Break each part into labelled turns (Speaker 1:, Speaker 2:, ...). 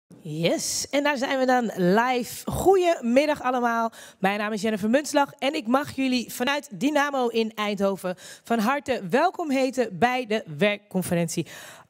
Speaker 1: Yes, en daar zijn we dan live. Goedemiddag allemaal. Mijn naam is Jennifer Muntslag en ik mag jullie vanuit Dynamo in Eindhoven van harte welkom heten bij de werkconferentie.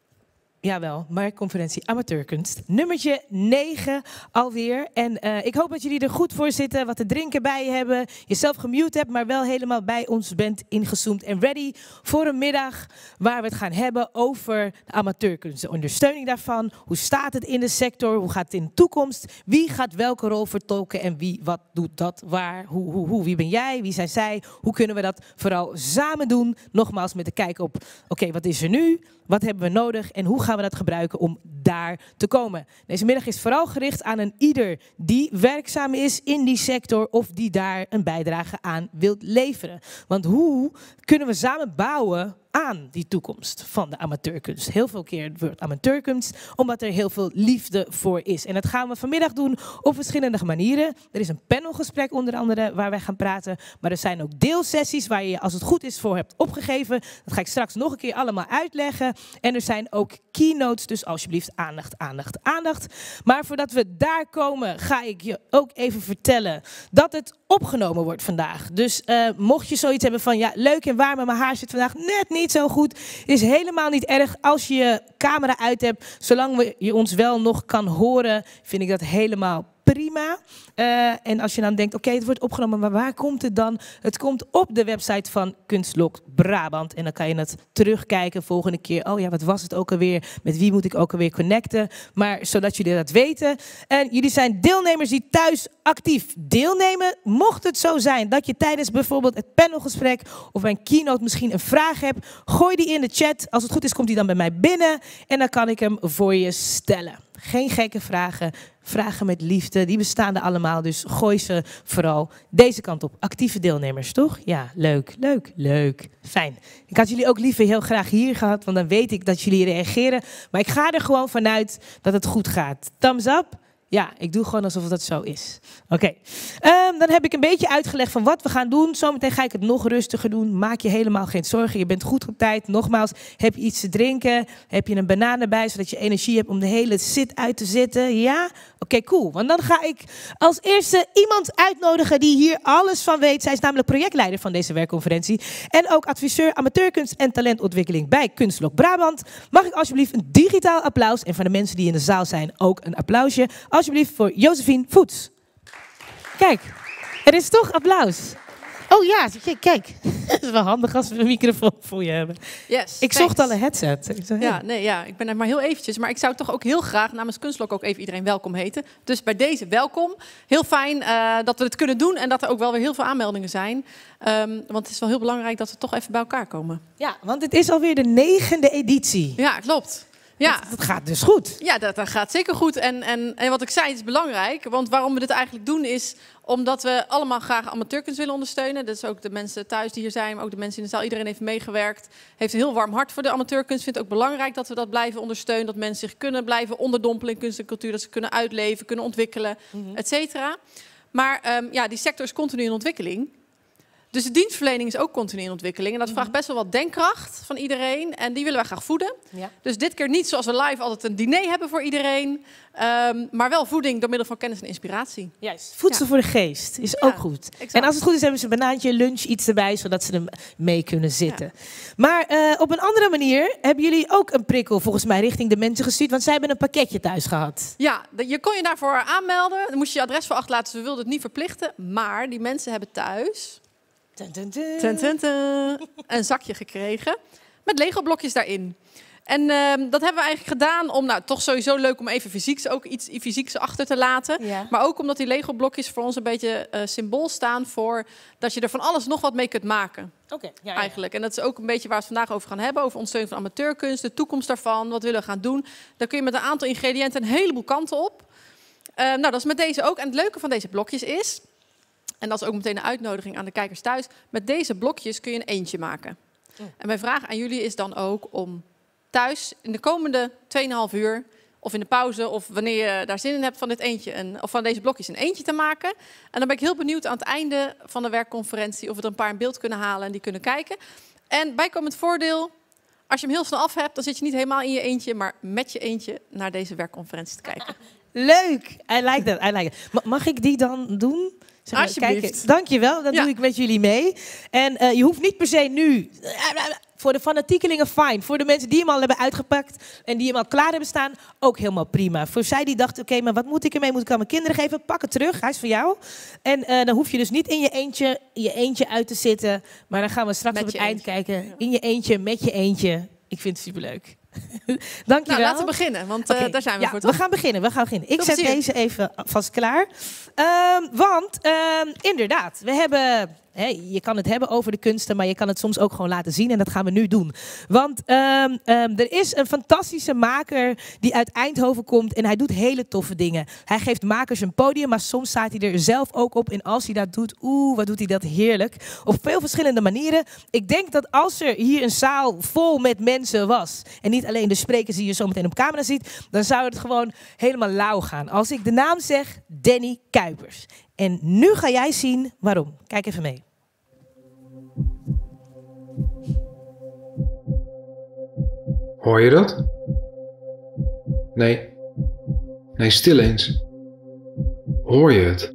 Speaker 1: Jawel, werkconferentie Amateurkunst. Nummertje 9 alweer. En ik hoop dat jullie er goed voor zitten, wat te drinken bij je hebben, jezelf gemute hebt, maar wel helemaal bij ons bent ingezoomd en ready voor een middag waar we het gaan hebben over de amateurkunst. De ondersteuning daarvan, hoe staat het in de sector, hoe gaat het in de toekomst, wie gaat welke rol vertolken en wie wat doet dat, waar, hoe, wie ben jij, wie zijn zij, hoe kunnen we dat vooral samen doen. Nogmaals met de kijk op, oké, wat is er nu, wat hebben we nodig en hoe gaan we dat gebruiken om daar te komen. Deze middag is vooral gericht aan een ieder die werkzaam is in die sector of die daar een bijdrage aan wilt leveren. Want hoe kunnen we samen bouwen aan die toekomst van de amateurkunst? Heel veel keer het woord amateurkunst, omdat er heel veel liefde voor is. En dat gaan we vanmiddag doen op verschillende manieren. Er is een panelgesprek onder andere waar wij gaan praten. Maar er zijn ook deelsessies waar je als het goed is voor hebt opgegeven. Dat ga ik straks nog een keer allemaal uitleggen. En er zijn ook keynotes, dus alsjeblieft aandacht, aandacht, aandacht. Maar voordat we daar komen, ga ik je ook even vertellen dat het opgenomen wordt vandaag. Dus mocht je zoiets hebben van, ja, leuk en waar, maar mijn haar zit vandaag net niet zo goed, is helemaal niet erg als je je camera uit hebt. Zolang je ons wel nog kan horen, vind ik dat helemaal prima. En als je dan denkt, oké, het wordt opgenomen, maar waar komt het dan? Het komt op de website van Kunstlok Brabant. En dan kan je het terugkijken volgende keer. Oh ja, wat was het ook alweer? Met wie moet ik ook alweer connecten? Maar zodat jullie dat weten. En jullie zijn deelnemers die thuis actief deelnemen. Mocht het zo zijn dat je tijdens bijvoorbeeld het panelgesprek of een keynote misschien een vraag hebt, gooi die in de chat. Als het goed is, komt die dan bij mij binnen. En dan kan ik hem voor je stellen. Geen gekke vragen. Vragen met liefde, die bestaan er allemaal. Dus gooi ze vooral deze kant op. Actieve deelnemers, toch? Ja, leuk, leuk, leuk. Fijn. Ik had jullie ook liever heel graag hier gehad, want dan weet ik dat jullie reageren. Maar ik ga er gewoon vanuit dat het goed gaat. Thumbs up? Ja, ik doe gewoon alsof dat zo is. Oké. Dan heb ik een beetje uitgelegd van wat we gaan doen. Zometeen ga ik het nog rustiger doen. Maak je helemaal geen zorgen. Je bent goed op tijd. Nogmaals, heb je iets te drinken? Heb je een banaan erbij, zodat je energie hebt om de hele zit uit te zitten? Ja? Oké, cool. Want dan ga ik als eerste iemand uitnodigen die hier alles van weet. Zij is namelijk projectleider van deze werkconferentie. En ook adviseur amateurkunst en talentontwikkeling bij Kunstlok Brabant. Mag ik alsjeblieft een digitaal applaus? En van de mensen die in de zaal zijn ook een applausje. Alsjeblieft voor Josephine Voets. Kijk, er is toch applaus. Oh ja, kijk. Het is wel handig als we een microfoon voor je hebben.
Speaker 2: Yes,
Speaker 1: ik zocht al een headset.
Speaker 2: Ik ben er maar heel eventjes. Maar ik zou toch ook heel graag namens Kunstlok ook even iedereen welkom heten. Dus bij deze welkom. Heel fijn dat we het kunnen doen en dat er ook wel weer heel veel aanmeldingen zijn. Want het is wel heel belangrijk dat we toch even bij elkaar komen.
Speaker 1: Ja, want het is alweer de 9e editie.
Speaker 2: Ja, klopt. Ja.
Speaker 1: Dat gaat dus goed.
Speaker 2: Ja, dat gaat zeker goed. En wat ik zei, is belangrijk. Want waarom we dit eigenlijk doen is omdat we allemaal graag amateurkunst willen ondersteunen. Dus ook de mensen thuis die hier zijn, maar ook de mensen in de zaal. Iedereen heeft meegewerkt. Heeft een heel warm hart voor de amateurkunst. Vindt het ook belangrijk dat we dat blijven ondersteunen. Dat mensen zich kunnen blijven onderdompelen in kunst en cultuur. Dat ze kunnen uitleven, kunnen ontwikkelen, et cetera. Maar die sector is continu in ontwikkeling. Dus de dienstverlening is ook continu in ontwikkeling. En dat vraagt best wel wat denkkracht van iedereen. En die willen wij graag voeden. Ja. Dus dit keer niet zoals we live altijd een diner hebben voor iedereen. Maar wel voeding door middel van kennis en inspiratie.
Speaker 1: Juist. Voedsel voor de geest is ook goed. Exact. En als het goed is hebben ze een banaantje, lunch, iets erbij. Zodat ze er mee kunnen zitten. Ja. Maar op een andere manier hebben jullie ook een prikkel volgens mij richting de mensen gestuurd. Want zij hebben een pakketje thuis gehad. Ja,
Speaker 2: je kon je daarvoor aanmelden. Dan moest je je adres voor achterlaten. Dus we wilden het niet verplichten. Maar die mensen hebben thuis een zakje gekregen met Lego-blokjes daarin. En dat hebben we eigenlijk gedaan om, toch sowieso leuk om even iets fysieks achter te laten. Ja. Maar ook omdat die Lego-blokjes voor ons een beetje symbool staan voor dat je er van alles nog wat mee kunt maken.
Speaker 1: Okay, ja.
Speaker 2: Eigenlijk. En dat is ook een beetje waar we het vandaag over gaan hebben. Over ondersteuning van amateurkunst, de toekomst daarvan, wat willen we gaan doen. Daar kun je met een aantal ingrediënten een heleboel kanten op. Dat is met deze ook. En het leuke van deze blokjes is, en dat is ook meteen een uitnodiging aan de kijkers thuis, met deze blokjes kun je een eendje maken. En mijn vraag aan jullie is dan ook om thuis in de komende 2,5 uur, of in de pauze, of wanneer je daar zin in hebt van dit eendje, of van deze blokjes een eendje te maken. En dan ben ik heel benieuwd aan het einde van de werkconferentie of we er een paar in beeld kunnen halen en die kunnen kijken. En bijkomend voordeel, als je hem heel snel af hebt, dan zit je niet helemaal in je eentje, maar met je eentje naar deze werkconferentie te kijken.
Speaker 1: Leuk. I like that. Mag ik die dan doen? Zeg,
Speaker 2: Alsjeblieft.
Speaker 1: Kijk, dankjewel, dan doe ik met jullie mee. En je hoeft niet per se nu... Voor de fanatiekelingen fijn. Voor de mensen die hem al hebben uitgepakt en die hem al klaar hebben staan, ook helemaal prima. Voor zij die dachten, oké, maar wat moet ik ermee? Moet ik aan mijn kinderen geven? Pak het terug, hij is voor jou. En dan hoef je dus niet in je eentje uit te zitten. Maar dan gaan we straks
Speaker 2: Met
Speaker 1: op het
Speaker 2: je
Speaker 1: eind
Speaker 2: eentje.
Speaker 1: kijken. In je eentje, met je eentje. Ik vind het superleuk. Dankjewel.
Speaker 2: Nou, laten we beginnen, want
Speaker 1: Oké,
Speaker 2: daar zijn we
Speaker 1: ja,
Speaker 2: voor.
Speaker 1: we gaan beginnen. Ik
Speaker 2: Veel
Speaker 1: zet
Speaker 2: plezier.
Speaker 1: deze even vast klaar. Want inderdaad, we hebben... je kan het hebben over de kunsten, maar je kan het soms ook gewoon laten zien. En dat gaan we nu doen. Want er is een fantastische maker die uit Eindhoven komt. En hij doet hele toffe dingen. Hij geeft makers een podium, maar soms staat hij er zelf ook op. En als hij dat doet, wat doet hij dat heerlijk. Op veel verschillende manieren. Ik denk dat als er hier een zaal vol met mensen was. En niet alleen de sprekers die je zo meteen op camera ziet. Dan zou het gewoon helemaal lauw gaan. Als ik de naam zeg, Danny Kuipers. En nu ga jij zien waarom. Kijk even mee.
Speaker 3: Hoor je dat? Nee. Nee, stil eens. Hoor je het?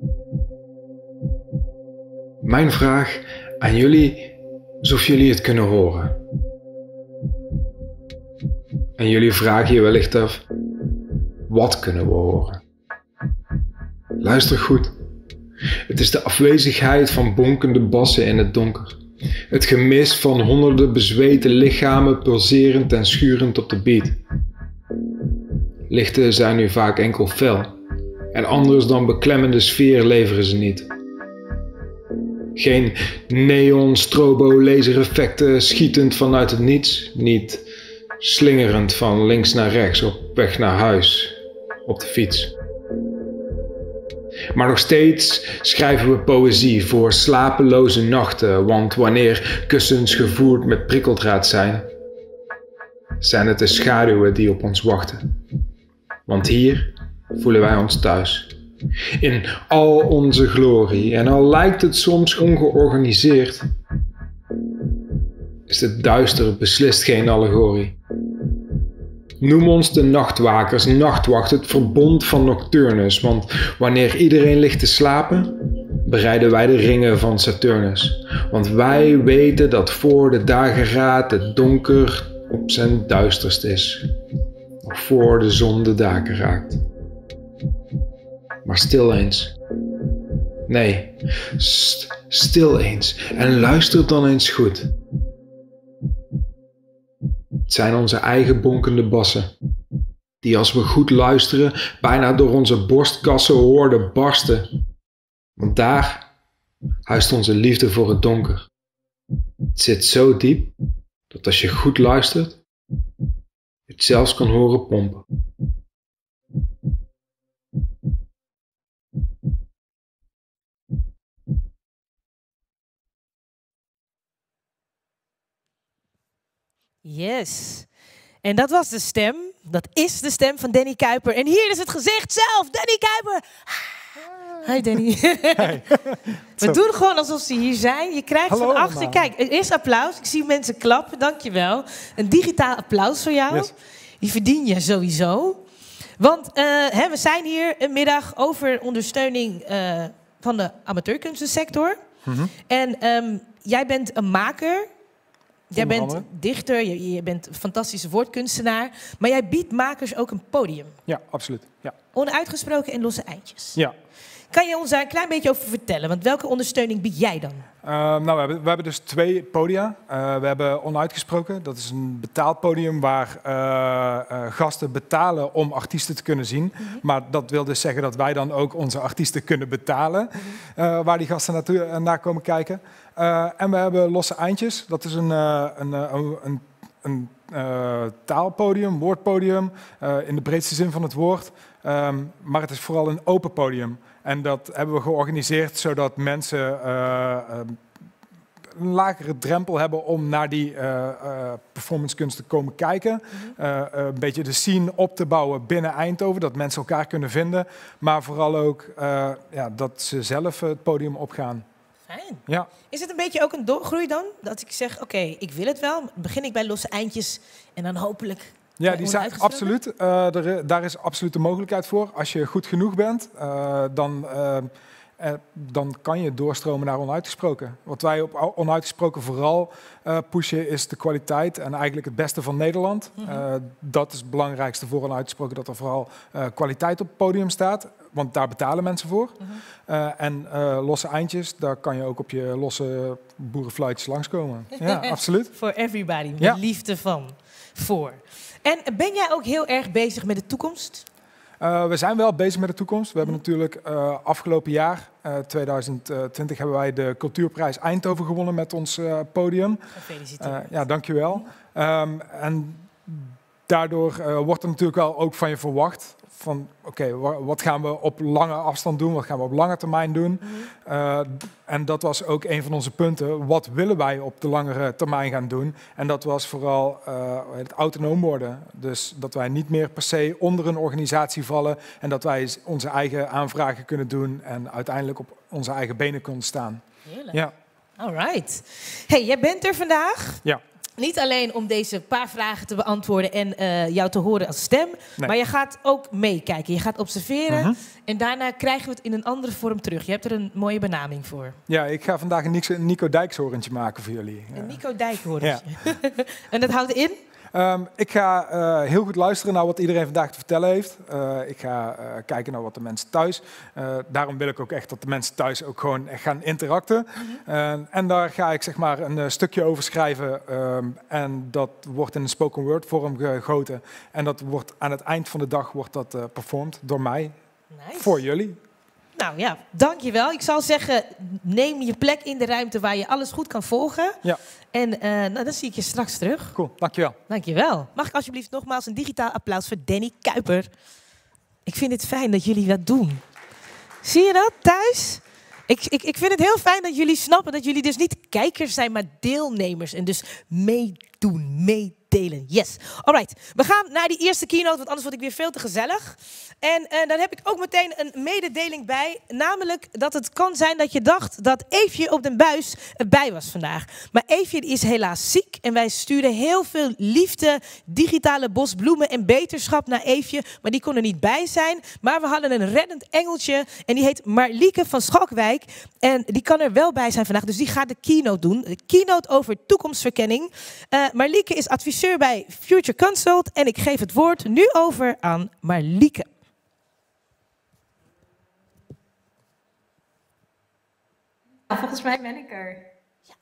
Speaker 3: Mijn vraag aan jullie is of jullie het kunnen horen. En jullie vragen je wellicht af, wat kunnen we horen? Luister goed. Het is de afwezigheid van bonkende bassen in het donker. Het gemis van honderden bezweten lichamen pulserend en schurend op de beat. Lichten zijn nu vaak enkel fel. En anders dan beklemmende sfeer leveren ze niet. Geen neon, strobo, lasereffecten schietend vanuit het niets. Niet slingerend van links naar rechts op weg naar huis, op de fiets. Maar nog steeds schrijven we poëzie voor slapeloze nachten, want wanneer kussens gevoerd met prikkeldraad zijn het de schaduwen die op ons wachten. Want hier voelen wij ons thuis. In al onze glorie, en al lijkt het soms ongeorganiseerd, is het duister beslist geen allegorie. Noem ons de nachtwakers, nachtwacht, het verbond van Nocturnus, want wanneer iedereen ligt te slapen, bereiden wij de ringen van Saturnus. Want wij weten dat voor de dageraad het donker op zijn duisterst is, nog voor de zon de daken raakt. Maar stil eens. Nee, stil eens en luister dan eens goed. Het zijn onze eigen bonkende bassen, die als we goed luisteren bijna door onze borstkassen hoorden barsten. Want daar huist onze liefde voor het donker. Het zit zo diep, dat als je goed luistert, je het zelfs kan horen pompen.
Speaker 1: Yes. En dat was de stem. Dat is de stem van Danny Kuiper. En hier is het gezicht zelf. Danny Kuiper. Hi Danny.
Speaker 4: Hey.
Speaker 1: We doen gewoon alsof ze hier zijn. Je krijgt
Speaker 4: Hallo
Speaker 1: van achter...
Speaker 4: allemaal.
Speaker 1: Kijk, er is applaus. Ik zie mensen klappen. Dankjewel. Een digitaal applaus voor jou.
Speaker 4: Yes.
Speaker 1: Die verdien je sowieso. Want we zijn hier een middag over ondersteuning van de amateurkunstensector.
Speaker 4: Mhm.
Speaker 1: En jij bent een maker. Jij
Speaker 4: Onder
Speaker 1: bent
Speaker 4: andere.
Speaker 1: dichter, je bent een fantastische woordkunstenaar. Maar jij biedt makers ook een podium.
Speaker 4: Ja, absoluut. Ja.
Speaker 1: Onuitgesproken en losse eindjes.
Speaker 4: Ja.
Speaker 1: Kan je ons daar een klein beetje over vertellen? Want welke ondersteuning bied jij dan?
Speaker 4: Nou, we hebben dus 2 podia. We hebben Onuitgesproken. Dat is een betaald podium waar gasten betalen om artiesten te kunnen zien. Maar dat wil dus zeggen dat wij dan ook onze artiesten kunnen betalen. Waar die gasten naar komen kijken. En we hebben Losse Eindjes. Dat is een taalpodium, woordpodium. In de breedste zin van het woord. Maar het is vooral een open podium. En dat hebben we georganiseerd zodat mensen een lagere drempel hebben om naar die performancekunst te komen kijken. Een beetje de scene op te bouwen binnen Eindhoven, dat mensen elkaar kunnen vinden. Maar vooral ook dat ze zelf het podium opgaan.
Speaker 1: Fijn.
Speaker 4: Ja.
Speaker 1: Is het een beetje ook een doorgroei dan? Dat ik zeg, oké, ik wil het wel. Dan begin ik bij losse eindjes en dan hopelijk
Speaker 4: Ja, die zijn absoluut. Daar is absoluut de mogelijkheid voor. Als je goed genoeg bent, dan kan je doorstromen naar onuitgesproken. Wat wij op onuitgesproken vooral pushen is de kwaliteit en eigenlijk het beste van Nederland. Dat is het belangrijkste voor onuitgesproken, dat er vooral kwaliteit op het podium staat. Want daar betalen mensen voor. En losse eindjes, daar kan je ook op je losse boerenfluitjes langskomen. Ja, absoluut.
Speaker 1: For everybody, met liefde voor. En ben jij ook heel erg bezig met de toekomst?
Speaker 4: We zijn wel bezig met de toekomst. We hebben natuurlijk afgelopen jaar, 2020, hebben wij de Cultuurprijs Eindhoven gewonnen met ons podium.
Speaker 1: Gefeliciteerd.
Speaker 4: Ja, dankjewel. En daardoor wordt er natuurlijk wel ook van je verwacht van oké, wat gaan we op lange afstand doen? Wat gaan we op lange termijn doen? En dat was ook een van onze punten. Wat willen wij op de langere termijn gaan doen? En dat was vooral het autonoom worden. Dus dat wij niet meer per se onder een organisatie vallen en dat wij onze eigen aanvragen kunnen doen en uiteindelijk op onze eigen benen kunnen staan.
Speaker 1: Heerlijk.
Speaker 4: Ja.
Speaker 1: All right. Hey, jij bent er vandaag.
Speaker 4: Ja.
Speaker 1: Niet alleen om deze paar vragen te beantwoorden en jou te horen als stem, maar je gaat ook meekijken. Je gaat observeren en daarna krijgen we het in een andere vorm terug. Je hebt er een mooie benaming voor.
Speaker 4: Ja, ik ga vandaag een Nico Dijkshorentje maken voor jullie.
Speaker 1: Een Nico Dijkshorentje. Ja. En dat houdt in?
Speaker 4: Ik ga heel goed luisteren naar wat iedereen vandaag te vertellen heeft. Ik ga kijken naar wat de mensen thuis. Daarom wil ik ook echt dat de mensen thuis ook gewoon echt gaan interacten. En daar ga ik zeg maar een stukje over schrijven. En dat wordt in een spoken word vorm gegoten. En dat wordt aan het eind van de dag wordt dat performed door mij.
Speaker 1: Nice.
Speaker 4: Voor jullie.
Speaker 1: Nou ja, dankjewel. Ik zal zeggen, neem je plek in de ruimte waar je alles goed kan volgen.
Speaker 4: Ja.
Speaker 1: En dan zie ik je straks terug.
Speaker 4: Cool, dankjewel.
Speaker 1: Dankjewel. Mag ik alsjeblieft nogmaals een digitaal applaus voor Danny Kuiper. Ik vind het fijn dat jullie dat doen. Zie je dat thuis? Ik vind het heel fijn dat jullie snappen dat jullie dus niet kijkers zijn, maar deelnemers. En dus meedoen, meedelen. Yes. Alright, we gaan naar die eerste keynote, want anders word ik weer veel te gezellig. En daar heb ik ook meteen een mededeling bij. Namelijk dat het kan zijn dat je dacht dat Eefje op den Buis erbij was vandaag. Maar Eefje is helaas ziek en wij sturen heel veel liefde, digitale bosbloemen en beterschap naar Eefje. Maar die kon er niet bij zijn. Maar we hadden een reddend engeltje en die heet Marlieke van Schalkwijk. En die kan er wel bij zijn vandaag, dus die gaat de keynote doen. De keynote over toekomstverkenning. Marlieke is adviseur bij Future Consult en ik geef het woord nu over aan Marlieke.
Speaker 5: Volgens mij ben ik er. Ja.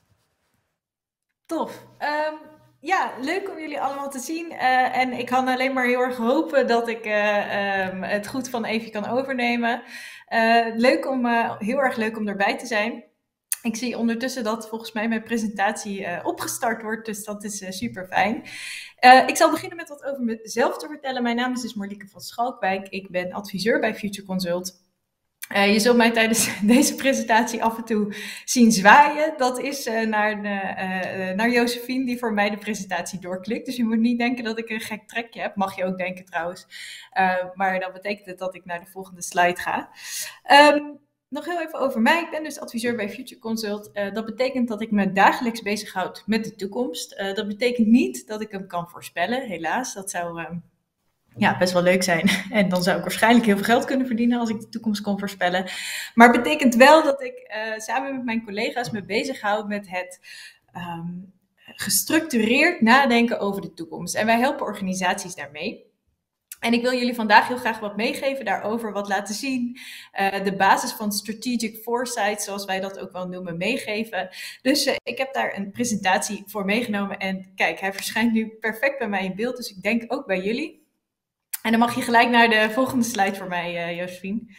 Speaker 5: Tof. Ja, leuk om jullie allemaal te zien. En ik kan alleen maar heel erg hopen dat ik het goed van Eefje kan overnemen. Heel erg leuk om erbij te zijn. Ik zie ondertussen dat volgens mij mijn presentatie opgestart wordt, dus dat is super fijn. Ik zal beginnen met wat over mezelf te vertellen. Mijn naam is dus Marlieke van Schalkwijk. Ik ben adviseur bij Future Consult. Je zult mij tijdens deze presentatie af en toe zien zwaaien. Dat is naar Josephine die voor mij de presentatie doorklikt. Dus je moet niet denken dat ik een gek trekje heb. Mag je ook denken trouwens. Maar dat betekent het dat ik naar de volgende slide ga. Nog heel even over mij. Ik ben dus adviseur bij Future Consult. Dat betekent dat ik me dagelijks bezighoud met de toekomst. Dat betekent niet dat ik hem kan voorspellen, helaas. Dat zou best wel leuk zijn. En dan zou ik waarschijnlijk heel veel geld kunnen verdienen als ik de toekomst kon voorspellen. Maar het betekent wel dat ik samen met mijn collega's me bezighoud met het gestructureerd nadenken over de toekomst. En wij helpen organisaties daarmee. En ik wil jullie vandaag heel graag wat meegeven daarover, wat laten zien. De basis van strategic foresight, zoals wij dat ook wel noemen, meegeven. Dus ik heb daar een presentatie voor meegenomen. En kijk, hij verschijnt nu perfect bij mij in beeld, dus ik denk ook bij jullie. En dan mag je gelijk naar de volgende slide voor mij, Josephine.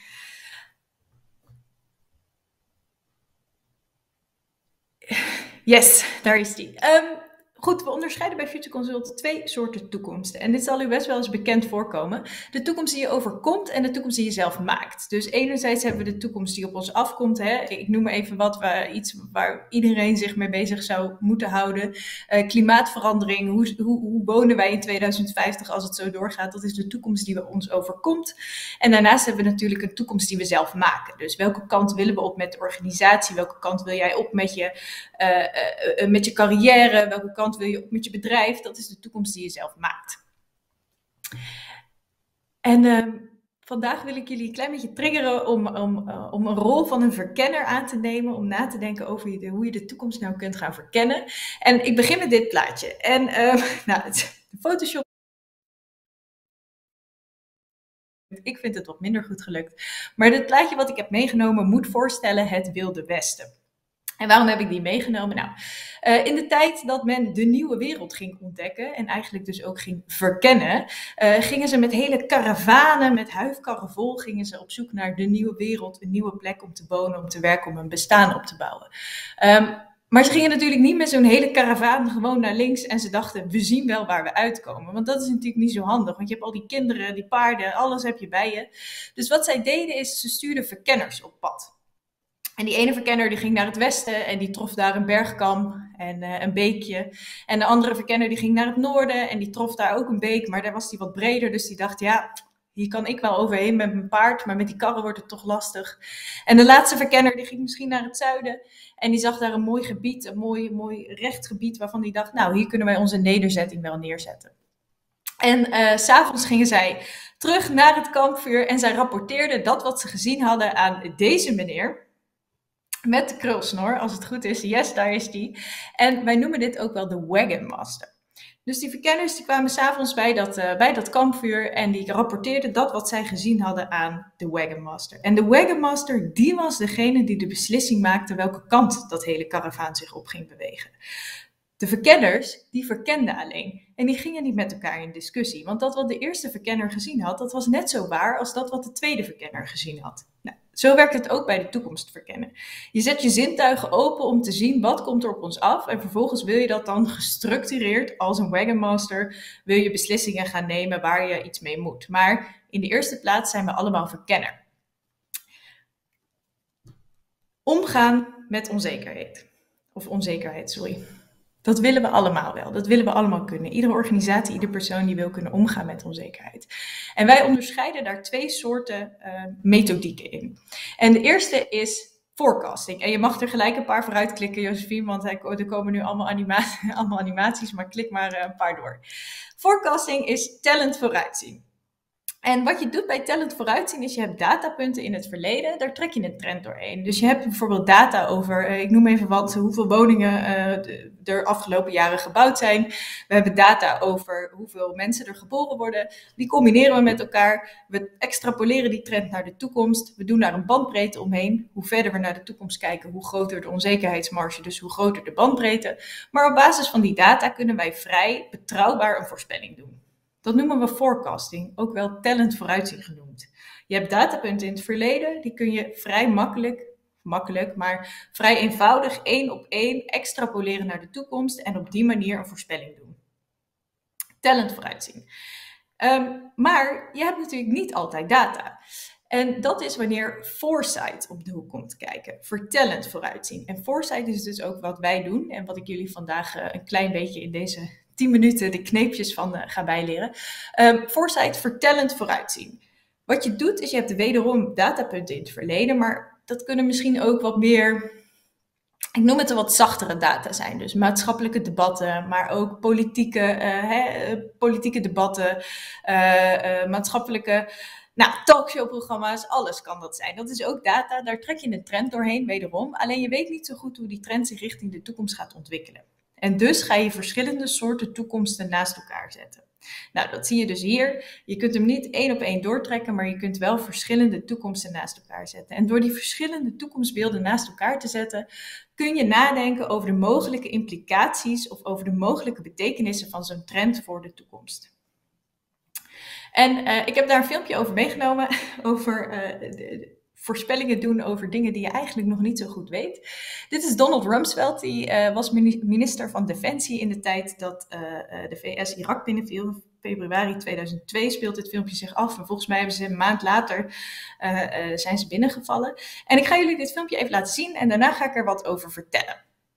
Speaker 5: Yes, daar is die. Goed, we onderscheiden bij Future Consult 2 soorten toekomsten. En dit zal u best wel eens bekend voorkomen. De toekomst die je overkomt en de toekomst die je zelf maakt. Dus enerzijds hebben we de toekomst die op ons afkomt. Hè. Ik noem maar even iets waar iedereen zich mee bezig zou moeten houden. Klimaatverandering, hoe wonen wij in 2050 als het zo doorgaat? Dat is de toekomst die ons overkomt. En daarnaast hebben we natuurlijk een toekomst die we zelf maken. Dus welke kant willen we op met de organisatie? Welke kant wil jij op met je carrière? Welke kant kant wil je op met je bedrijf. Dat is de toekomst die je zelf maakt. En vandaag wil ik jullie een klein beetje triggeren om een rol van een verkenner aan te nemen. Om na te denken over hoe je de toekomst nou kunt gaan verkennen. En ik begin met dit plaatje. En de Photoshop. Ik vind het wat minder goed gelukt. Maar dit plaatje wat ik heb meegenomen moet voorstellen het Wilde Westen. En waarom heb ik die meegenomen? Nou, in de tijd dat men de nieuwe wereld ging ontdekken en eigenlijk dus ook ging verkennen, gingen ze met hele karavanen, met huifkarren vol, gingen ze op zoek naar de nieuwe wereld, een nieuwe plek om te wonen, om te werken, om een bestaan op te bouwen. Maar ze gingen natuurlijk niet met zo'n hele karavaan gewoon naar links en ze dachten, we zien wel waar we uitkomen. Want dat is natuurlijk niet zo handig, want je hebt al die kinderen, die paarden, alles heb je bij je. Dus wat zij deden is, ze stuurden verkenners op pad. En die ene verkenner die ging naar het westen en die trof daar een bergkam en een beekje. En de andere verkenner die ging naar het noorden en die trof daar ook een beek, maar daar was die wat breder. Dus die dacht, ja, hier kan ik wel overheen met mijn paard, maar met die karren wordt het toch lastig. En de laatste verkenner die ging misschien naar het zuiden en die zag daar een mooi gebied, een mooi recht gebied waarvan die dacht, nou, hier kunnen wij onze nederzetting wel neerzetten. En 's avonds gingen zij terug naar het kampvuur en zij rapporteerden dat wat ze gezien hadden aan deze meneer. Met de krulsnor, als het goed is. Yes, daar is die. En wij noemen dit ook wel de Wagon Master. Dus die verkenners die kwamen 's avonds bij dat kampvuur en die rapporteerden dat wat zij gezien hadden aan de Wagon Master. En de Wagon Master, die was degene die de beslissing maakte welke kant dat hele karavaan zich op ging bewegen. De verkenners, die verkenden alleen. En die gingen niet met elkaar in discussie. Want dat wat de eerste verkenner gezien had, dat was net zo waar als dat wat de tweede verkenner gezien had. Nou, zo werkt het ook bij de toekomst verkennen. Je zet je zintuigen open om te zien wat komt er op ons af. En vervolgens wil je dat dan gestructureerd als een Wagon Master, wil je beslissingen gaan nemen waar je iets mee moet. Maar in de eerste plaats zijn we allemaal verkenner. Omgaan met onzekerheid. Of onzekerheid, sorry. Dat willen we allemaal wel. Dat willen we allemaal kunnen. Iedere organisatie, iedere persoon die wil kunnen omgaan met onzekerheid. En wij onderscheiden daar 2 soorten methodieken in. En de eerste is forecasting. En je mag er gelijk een paar vooruit klikken, Josephine, want er komen nu allemaal animaties, maar klik maar een paar door. Forecasting is tellend vooruitzien. En wat je doet bij tellend vooruitzien is je hebt datapunten in het verleden, daar trek je een trend doorheen. Dus je hebt bijvoorbeeld data over, ik noem even wat, hoeveel woningen er afgelopen jaren gebouwd zijn. We hebben data over hoeveel mensen er geboren worden. Die combineren we met elkaar. We extrapoleren die trend naar de toekomst. We doen daar een bandbreedte omheen. Hoe verder we naar de toekomst kijken, hoe groter de onzekerheidsmarge, dus hoe groter de bandbreedte. Maar op basis van die data kunnen wij vrij betrouwbaar een voorspelling doen. Dat noemen we forecasting, ook wel tellend vooruitzien genoemd. Je hebt datapunten in het verleden, die kun je vrij makkelijk, maar vrij eenvoudig 1 op 1 extrapoleren naar de toekomst en op die manier een voorspelling doen. Tellend vooruitzien. Maar je hebt natuurlijk niet altijd data. En dat is wanneer foresight op de hoek komt kijken, vertellend vooruitzien. En foresight is dus ook wat wij doen en wat ik jullie vandaag een klein beetje in deze 10 minuten de kneepjes van ga bijleren. Foresight, vertellend vooruitzien. Wat je doet is je hebt wederom datapunten in het verleden, maar dat kunnen misschien ook wat meer, ik noem het een wat zachtere data zijn. Dus maatschappelijke debatten, maar ook politieke debatten, maatschappelijke talkshowprogramma's, alles kan dat zijn. Dat is ook data, daar trek je een trend doorheen wederom. Alleen je weet niet zo goed hoe die trend zich richting de toekomst gaat ontwikkelen. En dus ga je verschillende soorten toekomsten naast elkaar zetten. Nou, dat zie je dus hier. Je kunt hem niet 1 op 1 doortrekken, maar je kunt wel verschillende toekomsten naast elkaar zetten. En door die verschillende toekomstbeelden naast elkaar te zetten, kun je nadenken over de mogelijke implicaties of over de mogelijke betekenissen van zo'n trend voor de toekomst. En ik heb daar een filmpje over meegenomen, over voorspellingen doen over dingen die je eigenlijk nog niet zo goed weet. Dit is Donald Rumsfeld, die was minister van Defensie in de tijd dat de VS Irak binnenviel. Februari 2002 speelt dit filmpje zich af en volgens mij hebben ze een maand later zijn ze binnengevallen. En ik ga jullie dit filmpje even laten zien en daarna ga ik er wat over vertellen.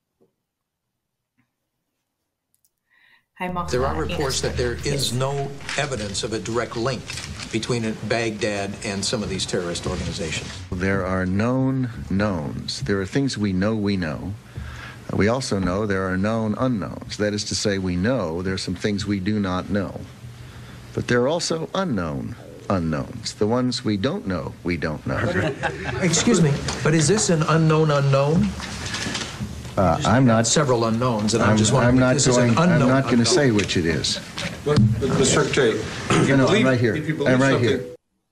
Speaker 6: There are reports that there is no evidence of a direct link between Baghdad and some of these terrorist organizations.
Speaker 7: There are known knowns. There are things we know. We also know there are known unknowns. That is to say, we know there are some things we do not know. But there are also unknown unknowns. The ones we don't know, we don't know.
Speaker 6: Excuse me, but is this an unknown unknown?
Speaker 7: I'm not.
Speaker 6: Several unknowns, and I'm just wondering if this is an unknown
Speaker 7: I'm not going to say
Speaker 6: unknown.
Speaker 7: which it is.
Speaker 8: But Mr. Secretary, if you
Speaker 7: No,
Speaker 8: believe,
Speaker 7: I'm right here.
Speaker 8: if you believe
Speaker 7: I'm right
Speaker 8: something,
Speaker 7: here.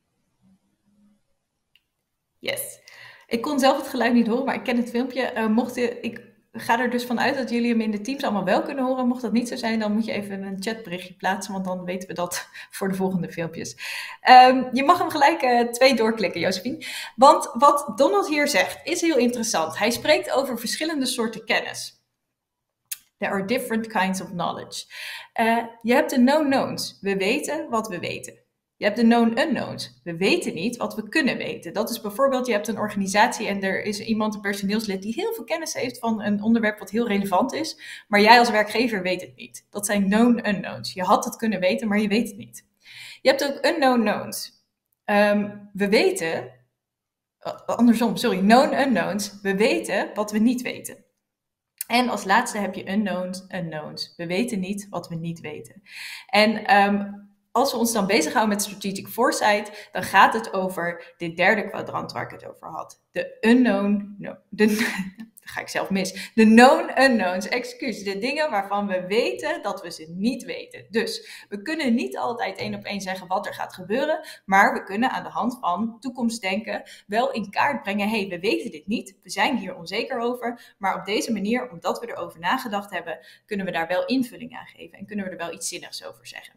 Speaker 5: Yes. Ik kon zelf het geluid niet horen, maar ik ken het filmpje. Ik ga er dus vanuit dat jullie hem in de Teams allemaal wel kunnen horen. Mocht dat niet zo zijn, dan moet je even een chatberichtje plaatsen, want dan weten we dat voor de volgende filmpjes. Je mag hem gelijk 2 doorklikken, Josephine. Want wat Donald hier zegt is heel interessant. Hij spreekt over verschillende soorten kennis. There are different kinds of knowledge. Je hebt de known knowns. We weten wat we weten. Je hebt de known unknowns. We weten niet wat we kunnen weten. Dat is bijvoorbeeld, je hebt een organisatie en er is iemand, een personeelslid, die heel veel kennis heeft van een onderwerp wat heel relevant is, maar jij als werkgever weet het niet. Dat zijn known unknowns. Je had het kunnen weten, maar je weet het niet. Je hebt ook unknown knowns. We weten, known unknowns. We weten wat we niet weten. En als laatste heb je unknowns. We weten niet wat we niet weten. En als we ons dan bezighouden met strategic foresight, dan gaat het over dit derde kwadrant waar ik het over had. De unknown, dan ga ik zelf mis. De known unknowns, de dingen waarvan we weten dat we ze niet weten. Dus we kunnen niet altijd 1 op 1 zeggen wat er gaat gebeuren, maar we kunnen aan de hand van toekomstdenken wel in kaart brengen, hey, we weten dit niet, we zijn hier onzeker over, maar op deze manier, omdat we erover nagedacht hebben, kunnen we daar wel invulling aan geven en kunnen we er wel iets zinnigs over zeggen.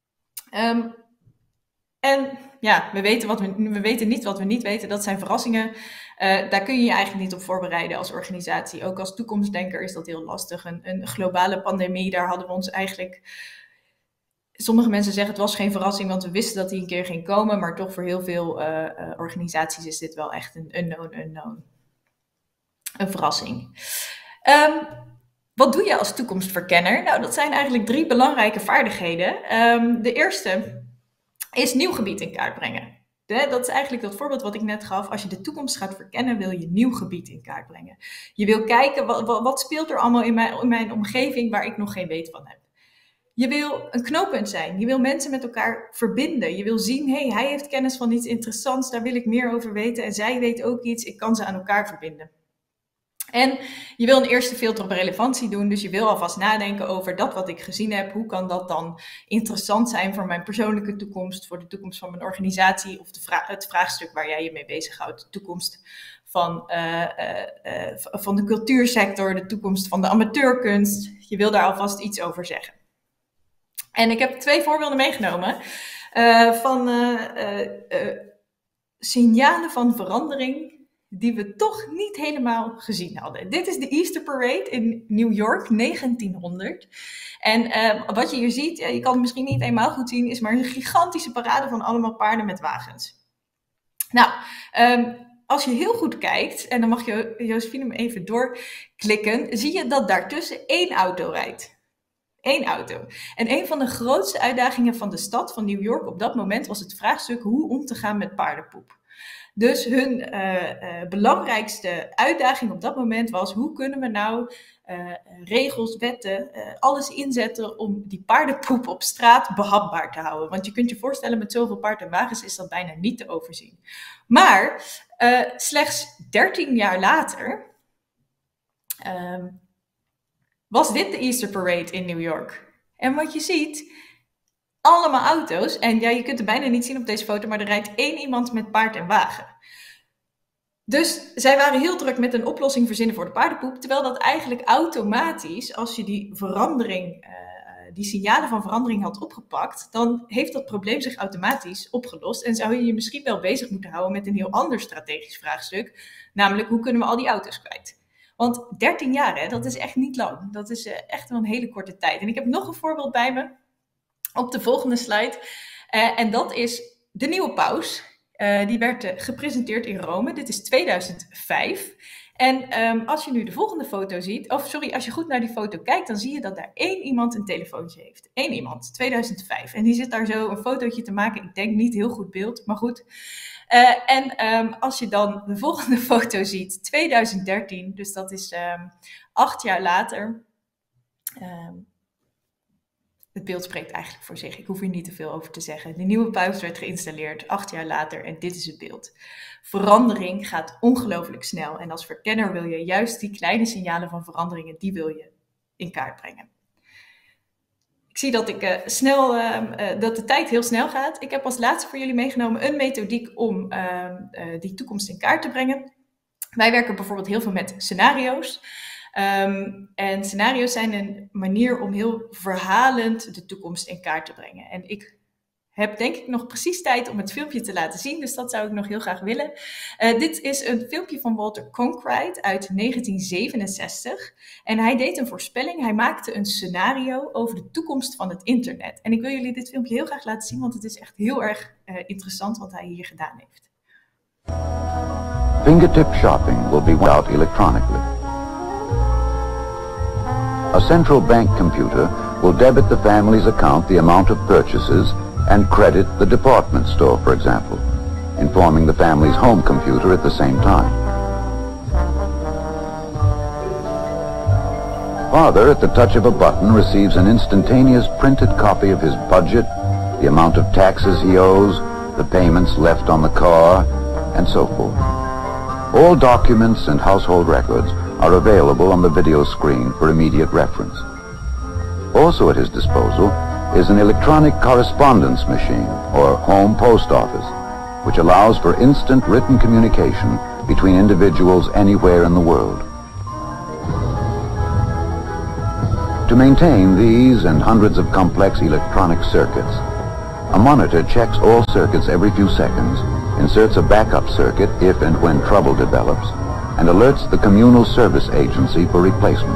Speaker 5: En ja, we weten niet wat we niet weten. Dat zijn verrassingen. Daar kun je je eigenlijk niet op voorbereiden als organisatie. Ook als toekomstdenker is dat heel lastig. Een globale pandemie, daar hadden we ons eigenlijk... Sommige mensen zeggen het was geen verrassing, want we wisten dat die een keer ging komen. Maar toch voor heel veel organisaties is dit wel echt een unknown. Een verrassing. Wat doe je als toekomstverkenner? Nou, dat zijn eigenlijk 3 belangrijke vaardigheden. De eerste is nieuw gebied in kaart brengen. Dat is eigenlijk dat voorbeeld wat ik net gaf. Als je de toekomst gaat verkennen, wil je nieuw gebied in kaart brengen. Je wil kijken, wat speelt er allemaal in mijn omgeving waar ik nog geen weet van heb. Je wil een knooppunt zijn. Je wil mensen met elkaar verbinden. Je wil zien, hey, hij heeft kennis van iets interessants, daar wil ik meer over weten. En zij weet ook iets, ik kan ze aan elkaar verbinden. En je wil een eerste filter op relevantie doen, dus je wil alvast nadenken over dat wat ik gezien heb. Hoe kan dat dan interessant zijn voor mijn persoonlijke toekomst, voor de toekomst van mijn organisatie of het vraagstuk waar jij je mee bezighoudt. De toekomst van de cultuursector, de toekomst van de amateurkunst. Je wil daar alvast iets over zeggen. En ik heb 2 voorbeelden meegenomen van signalen van verandering die we toch niet helemaal gezien hadden. Dit is de Easter Parade in New York, 1900. En wat je hier ziet, je kan het misschien niet eenmaal goed zien, is maar een gigantische parade van allemaal paarden met wagens. Nou, als je heel goed kijkt, en dan mag je Josephine hem even doorklikken, zie je dat daartussen 1 auto rijdt. 1 auto. En een van de grootste uitdagingen van de stad van New York op dat moment was het vraagstuk hoe om te gaan met paardenpoep. Dus hun belangrijkste uitdaging op dat moment was, hoe kunnen we nou regels, wetten, alles inzetten om die paardenpoep op straat behapbaar te houden. Want je kunt je voorstellen, met zoveel paard en wagens is dat bijna niet te overzien. Maar slechts 13 jaar later was dit de Easter Parade in New York. En wat je ziet, allemaal auto's. En ja, je kunt het bijna niet zien op deze foto, maar er rijdt 1 iemand met paard en wagen. Dus zij waren heel druk met een oplossing verzinnen voor de paardenpoep, terwijl dat eigenlijk automatisch, als je die verandering, die signalen van verandering had opgepakt, dan heeft dat probleem zich automatisch opgelost en zou je je misschien wel bezig moeten houden met een heel ander strategisch vraagstuk, namelijk hoe kunnen we al die auto's kwijt? Want 13 jaar, hè, dat is echt niet lang. Dat is echt wel een hele korte tijd. En ik heb nog een voorbeeld bij me op de volgende slide. En dat is de nieuwe paus. Die werd gepresenteerd in Rome. Dit is 2005. En als je nu de volgende foto ziet, als je goed naar die foto kijkt, dan zie je dat daar 1 iemand een telefoontje heeft. 1 iemand, 2005. En die zit daar zo een fotootje te maken. Ik denk niet heel goed beeld, maar goed. Als je dan de volgende foto ziet, 2013, dus dat is 8 jaar later. Het beeld spreekt eigenlijk voor zich. Ik hoef hier niet te veel over te zeggen. De nieuwe paus werd geïnstalleerd 8 jaar later en dit is het beeld. Verandering gaat ongelooflijk snel. En als verkenner wil je juist die kleine signalen van veranderingen, die wil je in kaart brengen. Ik zie dat, dat de tijd heel snel gaat. Ik heb als laatste voor jullie meegenomen een methodiek om die toekomst in kaart te brengen. Wij werken bijvoorbeeld heel veel met scenario's. En scenario's zijn een manier om heel verhalend de toekomst in kaart te brengen. En ik heb denk ik nog precies tijd om het filmpje te laten zien, dus dat zou ik nog heel graag willen. Dit is een filmpje van Walter Cronkite uit 1967. En hij deed een voorspelling, hij maakte een scenario over de toekomst van het internet. En ik wil jullie dit filmpje heel graag laten zien, want het is echt heel erg interessant wat hij hier gedaan heeft.
Speaker 9: Fingertip shopping will be out electronically. A central bank computer will debit the family's account the amount of purchases and credit the department store, for example, informing the family's home computer at the same time. Father, at the touch of a button, receives an instantaneous printed copy of his budget, the amount of taxes he owes, the payments left on the car, and so forth. All documents and household records are available on the video screen for immediate reference. Also at his disposal is an electronic correspondence machine, or home post office, which allows for instant written communication between individuals anywhere in the world. To maintain these and hundreds of complex electronic circuits, a monitor checks all circuits every few seconds, inserts a backup circuit if and when trouble develops, and alerts the communal service agency for replacement.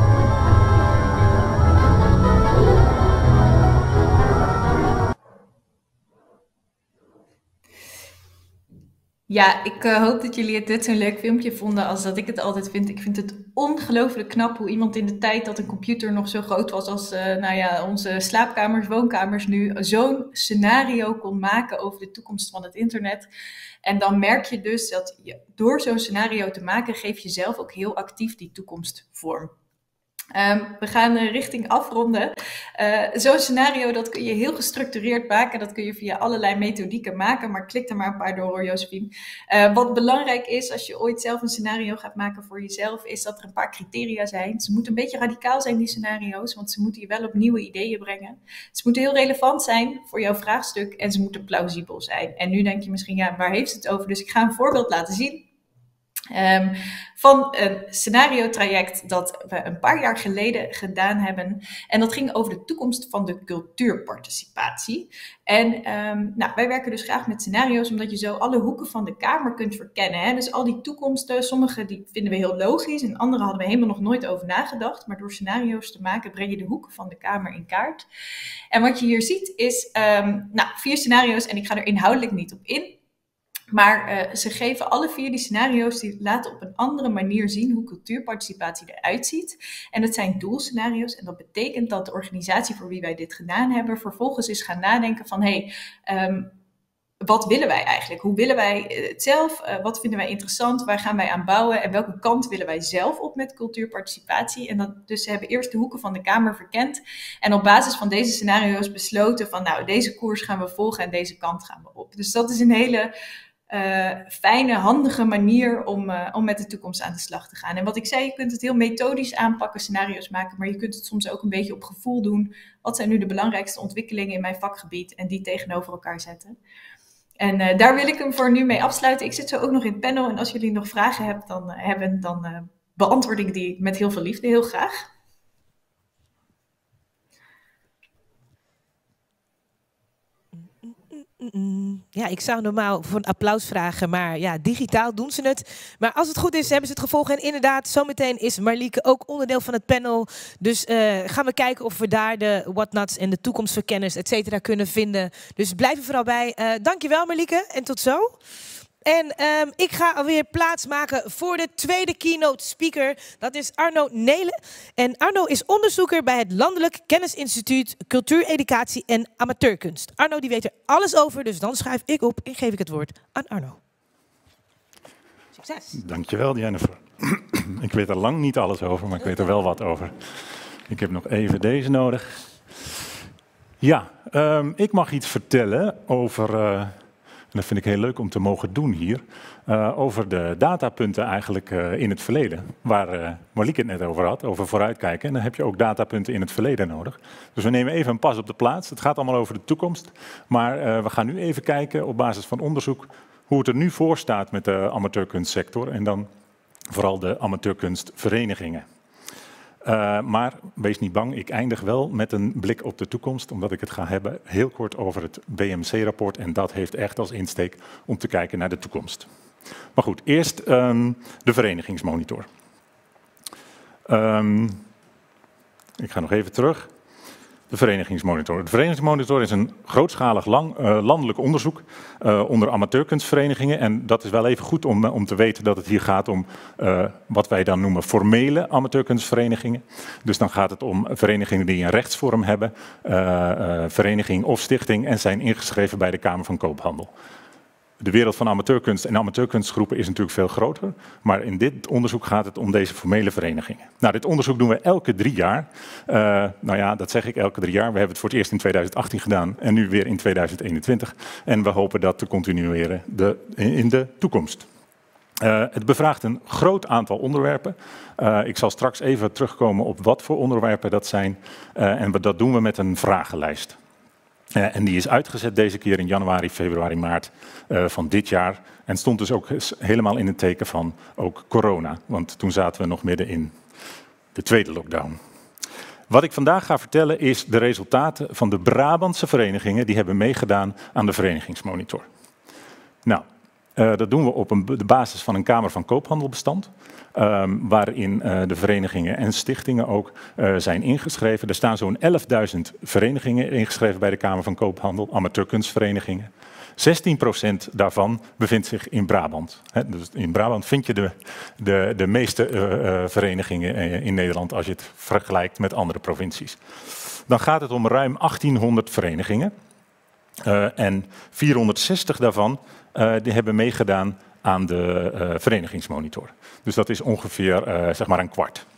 Speaker 5: Ja, ik hoop dat jullie het net zo'n leuk filmpje vonden als dat ik het altijd vind. Ik vind het ongelooflijk knap hoe iemand in de tijd dat een computer nog zo groot was als onze slaapkamers, woonkamers nu, zo'n scenario kon maken over de toekomst van het internet. En dan merk je dus dat je, door zo'n scenario te maken, geef je zelf ook heel actief die toekomst vorm. We gaan richting afronden. Zo'n scenario, dat kun je heel gestructureerd maken. Dat kun je via allerlei methodieken maken. Maar klik er maar een paar door hoor, Josephine. Wat belangrijk is, als je ooit zelf een scenario gaat maken voor jezelf, is dat er een paar criteria zijn. Ze moeten een beetje radicaal zijn, die scenario's. Want ze moeten je wel op nieuwe ideeën brengen. Ze moeten heel relevant zijn voor jouw vraagstuk. En ze moeten plausibel zijn. En nu denk je misschien, ja, waar heeft het over? Dus ik ga een voorbeeld laten zien. Van een scenario-traject dat we een paar jaar geleden gedaan hebben. En dat ging over de toekomst van de cultuurparticipatie. En wij werken dus graag met scenario's, omdat je zo alle hoeken van de kamer kunt verkennen. Hè? Dus al die toekomsten, sommige die vinden we heel logisch en andere hadden we helemaal nog nooit over nagedacht. Maar door scenario's te maken breng je de hoeken van de kamer in kaart. En wat je hier ziet is 4 scenario's en ik ga er inhoudelijk niet op in. Maar ze geven alle 4 die scenario's, die laten op een andere manier zien hoe cultuurparticipatie eruit ziet. En het zijn doelscenario's en dat betekent dat de organisatie voor wie wij dit gedaan hebben vervolgens is gaan nadenken van wat willen wij eigenlijk? Hoe willen wij het zelf? Wat vinden wij interessant? Waar gaan wij aan bouwen? En welke kant willen wij zelf op met cultuurparticipatie? Dus ze hebben eerst de hoeken van de kamer verkend en op basis van deze scenario's besloten van deze koers gaan we volgen en deze kant gaan we op. Dus dat is een hele fijne, handige manier om met de toekomst aan de slag te gaan. En wat ik zei, je kunt het heel methodisch aanpakken, scenario's maken, maar je kunt het soms ook een beetje op gevoel doen. Wat zijn nu de belangrijkste ontwikkelingen in mijn vakgebied en die tegenover elkaar zetten. En daar wil ik hem voor nu mee afsluiten. Ik zit zo ook nog in het panel en als jullie nog vragen hebben, dan beantwoord ik die met heel veel liefde, heel graag.
Speaker 1: Ja, ik zou normaal voor een applaus vragen, maar ja, digitaal doen ze het. Maar als het goed is, hebben ze het gevolgd. En inderdaad, zometeen is Marlieke ook onderdeel van het panel. Dus gaan we kijken of we daar de whatnots en de toekomstverkenners, et cetera, kunnen vinden. Dus blijf er vooral bij. Dankjewel Marlieke en tot zo. En ik ga alweer plaatsmaken voor de tweede keynote speaker. Dat is Arno Nelen. En Arno is onderzoeker bij het Landelijk Kennisinstituut Cultuur, Educatie en Amateurkunst. Arno die weet er alles over, dus dan schuif ik op en geef ik het woord aan Arno. Succes.
Speaker 10: Dankjewel, Jennifer. Ik weet er lang niet alles over, maar ik weet er wel wat over. Ik heb nog even deze nodig. Ja, ik mag iets vertellen over, en dat vind ik heel leuk om te mogen doen hier, over de datapunten eigenlijk in het verleden. Waar Marlieke het net over had, over vooruitkijken. En dan heb je ook datapunten in het verleden nodig. Dus we nemen even een pas op de plaats. Het gaat allemaal over de toekomst. Maar we gaan nu even kijken op basis van onderzoek hoe het er nu voor staat met de amateurkunstsector en dan vooral de amateurkunstverenigingen. Maar wees niet bang, ik eindig wel met een blik op de toekomst, omdat ik het ga hebben heel kort over het BMC-rapport en dat heeft echt als insteek om te kijken naar de toekomst. Maar goed, eerst de verenigingsmonitor. Ik ga nog even terug. De verenigingsmonitor. De verenigingsmonitor is een grootschalig landelijk onderzoek onder amateurkunstverenigingen. En dat is wel even goed om te weten dat het hier gaat om wat wij dan noemen formele amateurkunstverenigingen. Dus dan gaat het om verenigingen die een rechtsvorm hebben, vereniging of stichting en zijn ingeschreven bij de Kamer van Koophandel. De wereld van amateurkunst en amateurkunstgroepen is natuurlijk veel groter. Maar in dit onderzoek gaat het om deze formele verenigingen. Nou, dit onderzoek doen we elke 3 jaar. Nou ja, dat zeg ik elke 3 jaar. We hebben het voor het eerst in 2018 gedaan en nu weer in 2021. En we hopen dat te continueren in de toekomst. Het bevraagt een groot aantal onderwerpen. Ik zal straks even terugkomen op wat voor onderwerpen dat zijn. En dat doen we met een vragenlijst. En die is uitgezet deze keer in januari, februari, maart van dit jaar. En stond dus ook helemaal in het teken van ook corona. Want toen zaten we nog midden in de tweede lockdown. Wat ik vandaag ga vertellen is de resultaten van de Brabantse verenigingen die hebben meegedaan aan de verenigingsmonitor. Nou, dat doen we op de basis van een Kamer van Koophandelbestand. Waarin de verenigingen en stichtingen ook zijn ingeschreven. Er staan zo'n 11.000 verenigingen ingeschreven bij de Kamer van Koophandel, amateurkunstverenigingen. 16% daarvan bevindt zich in Brabant. Dus in Brabant vind je de meeste verenigingen in Nederland als je het vergelijkt met andere provincies. Dan gaat het om ruim 1800 verenigingen. En 460 daarvan die hebben meegedaan aan de verenigingsmonitor. Dus dat is ongeveer zeg maar een kwart.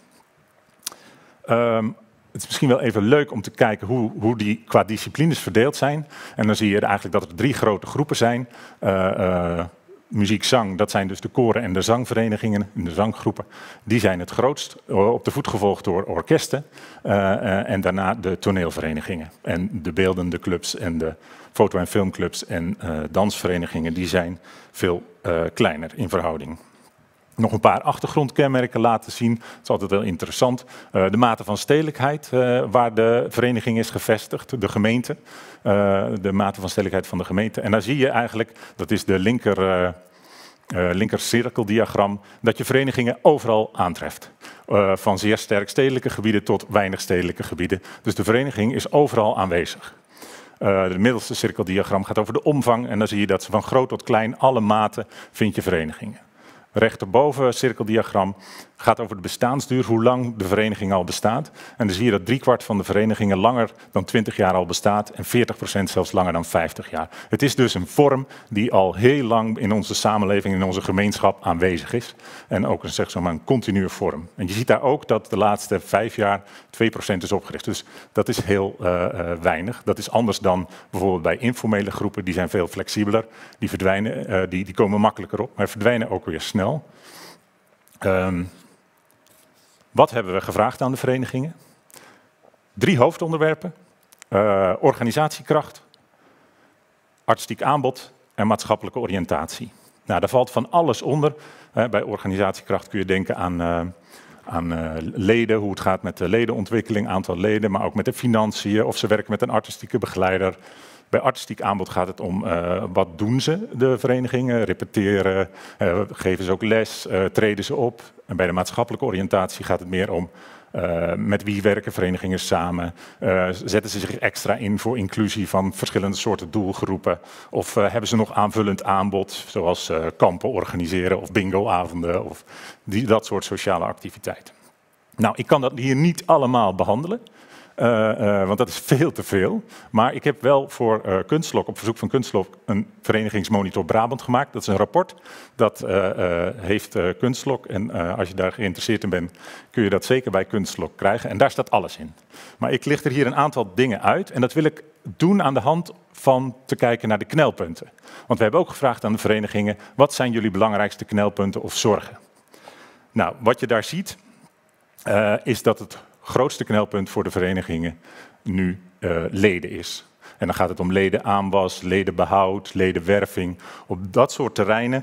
Speaker 10: Het is misschien wel even leuk om te kijken hoe die qua disciplines verdeeld zijn. En dan zie je eigenlijk dat er 3 grote groepen zijn. Muziek, zang, dat zijn dus de koren en de zangverenigingen, de zanggroepen. Die zijn het grootst, op de voet gevolgd door orkesten. En daarna de toneelverenigingen. En de beeldende clubs en de foto- en filmclubs en dansverenigingen, die zijn veel kleiner in verhouding. Nog een paar achtergrondkenmerken laten zien. Dat is altijd wel interessant. De mate van stedelijkheid waar de vereniging is gevestigd, de gemeente. De mate van stedelijkheid van de gemeente. En daar zie je eigenlijk, dat is de linker cirkeldiagram, dat je verenigingen overal aantreft. Van zeer sterk stedelijke gebieden tot weinig stedelijke gebieden. Dus de vereniging is overal aanwezig. De middelste cirkeldiagram gaat over de omvang en dan zie je dat ze van groot tot klein, alle maten vind je verenigingen. Rechterboven cirkeldiagram gaat over de bestaansduur, hoe lang de vereniging al bestaat. En dan zie je dat 3/4 van de verenigingen langer dan 20 jaar al bestaat en 40% zelfs langer dan 50 jaar. Het is dus een vorm die al heel lang in onze samenleving, in onze gemeenschap aanwezig is. En ook een continue vorm. En je ziet daar ook dat de laatste 5 jaar 2% is opgericht. Dus dat is heel weinig. Dat is anders dan bijvoorbeeld bij informele groepen, die zijn veel flexibeler. Die verdwijnen, die komen makkelijker op, maar verdwijnen ook weer snel. Wat hebben we gevraagd aan de verenigingen? 3 hoofdonderwerpen. Organisatiekracht, artistiek aanbod en maatschappelijke oriëntatie. Nou, daar valt van alles onder. Bij organisatiekracht kun je denken aan leden, hoe het gaat met de ledenontwikkeling, aantal leden, maar ook met de financiën, of ze werken met een artistieke begeleider. Bij artistiek aanbod gaat het om wat doen ze, de verenigingen, repeteren, geven ze ook les, treden ze op. En bij de maatschappelijke oriëntatie gaat het meer om Met wie werken verenigingen samen? Zetten ze zich extra in voor inclusie van verschillende soorten doelgroepen? Of hebben ze nog aanvullend aanbod, zoals kampen organiseren of bingoavonden of dat soort sociale activiteiten? Nou, ik kan dat hier niet allemaal behandelen. Want dat is veel te veel. Maar ik heb wel voor Kunstlok, op verzoek van Kunstlok, een verenigingsmonitor Brabant gemaakt. Dat is een rapport. Dat heeft Kunstlok. En als je daar geïnteresseerd in bent, kun je dat zeker bij Kunstlok krijgen. En daar staat alles in. Maar ik licht er hier een aantal dingen uit. En dat wil ik doen aan de hand van te kijken naar de knelpunten. Want we hebben ook gevraagd aan de verenigingen, wat zijn jullie belangrijkste knelpunten of zorgen? Nou, wat je daar ziet, is dat het grootste knelpunt voor de verenigingen nu leden is. En dan gaat het om ledenaanwas, ledenbehoud, ledenwerving. Op dat soort terreinen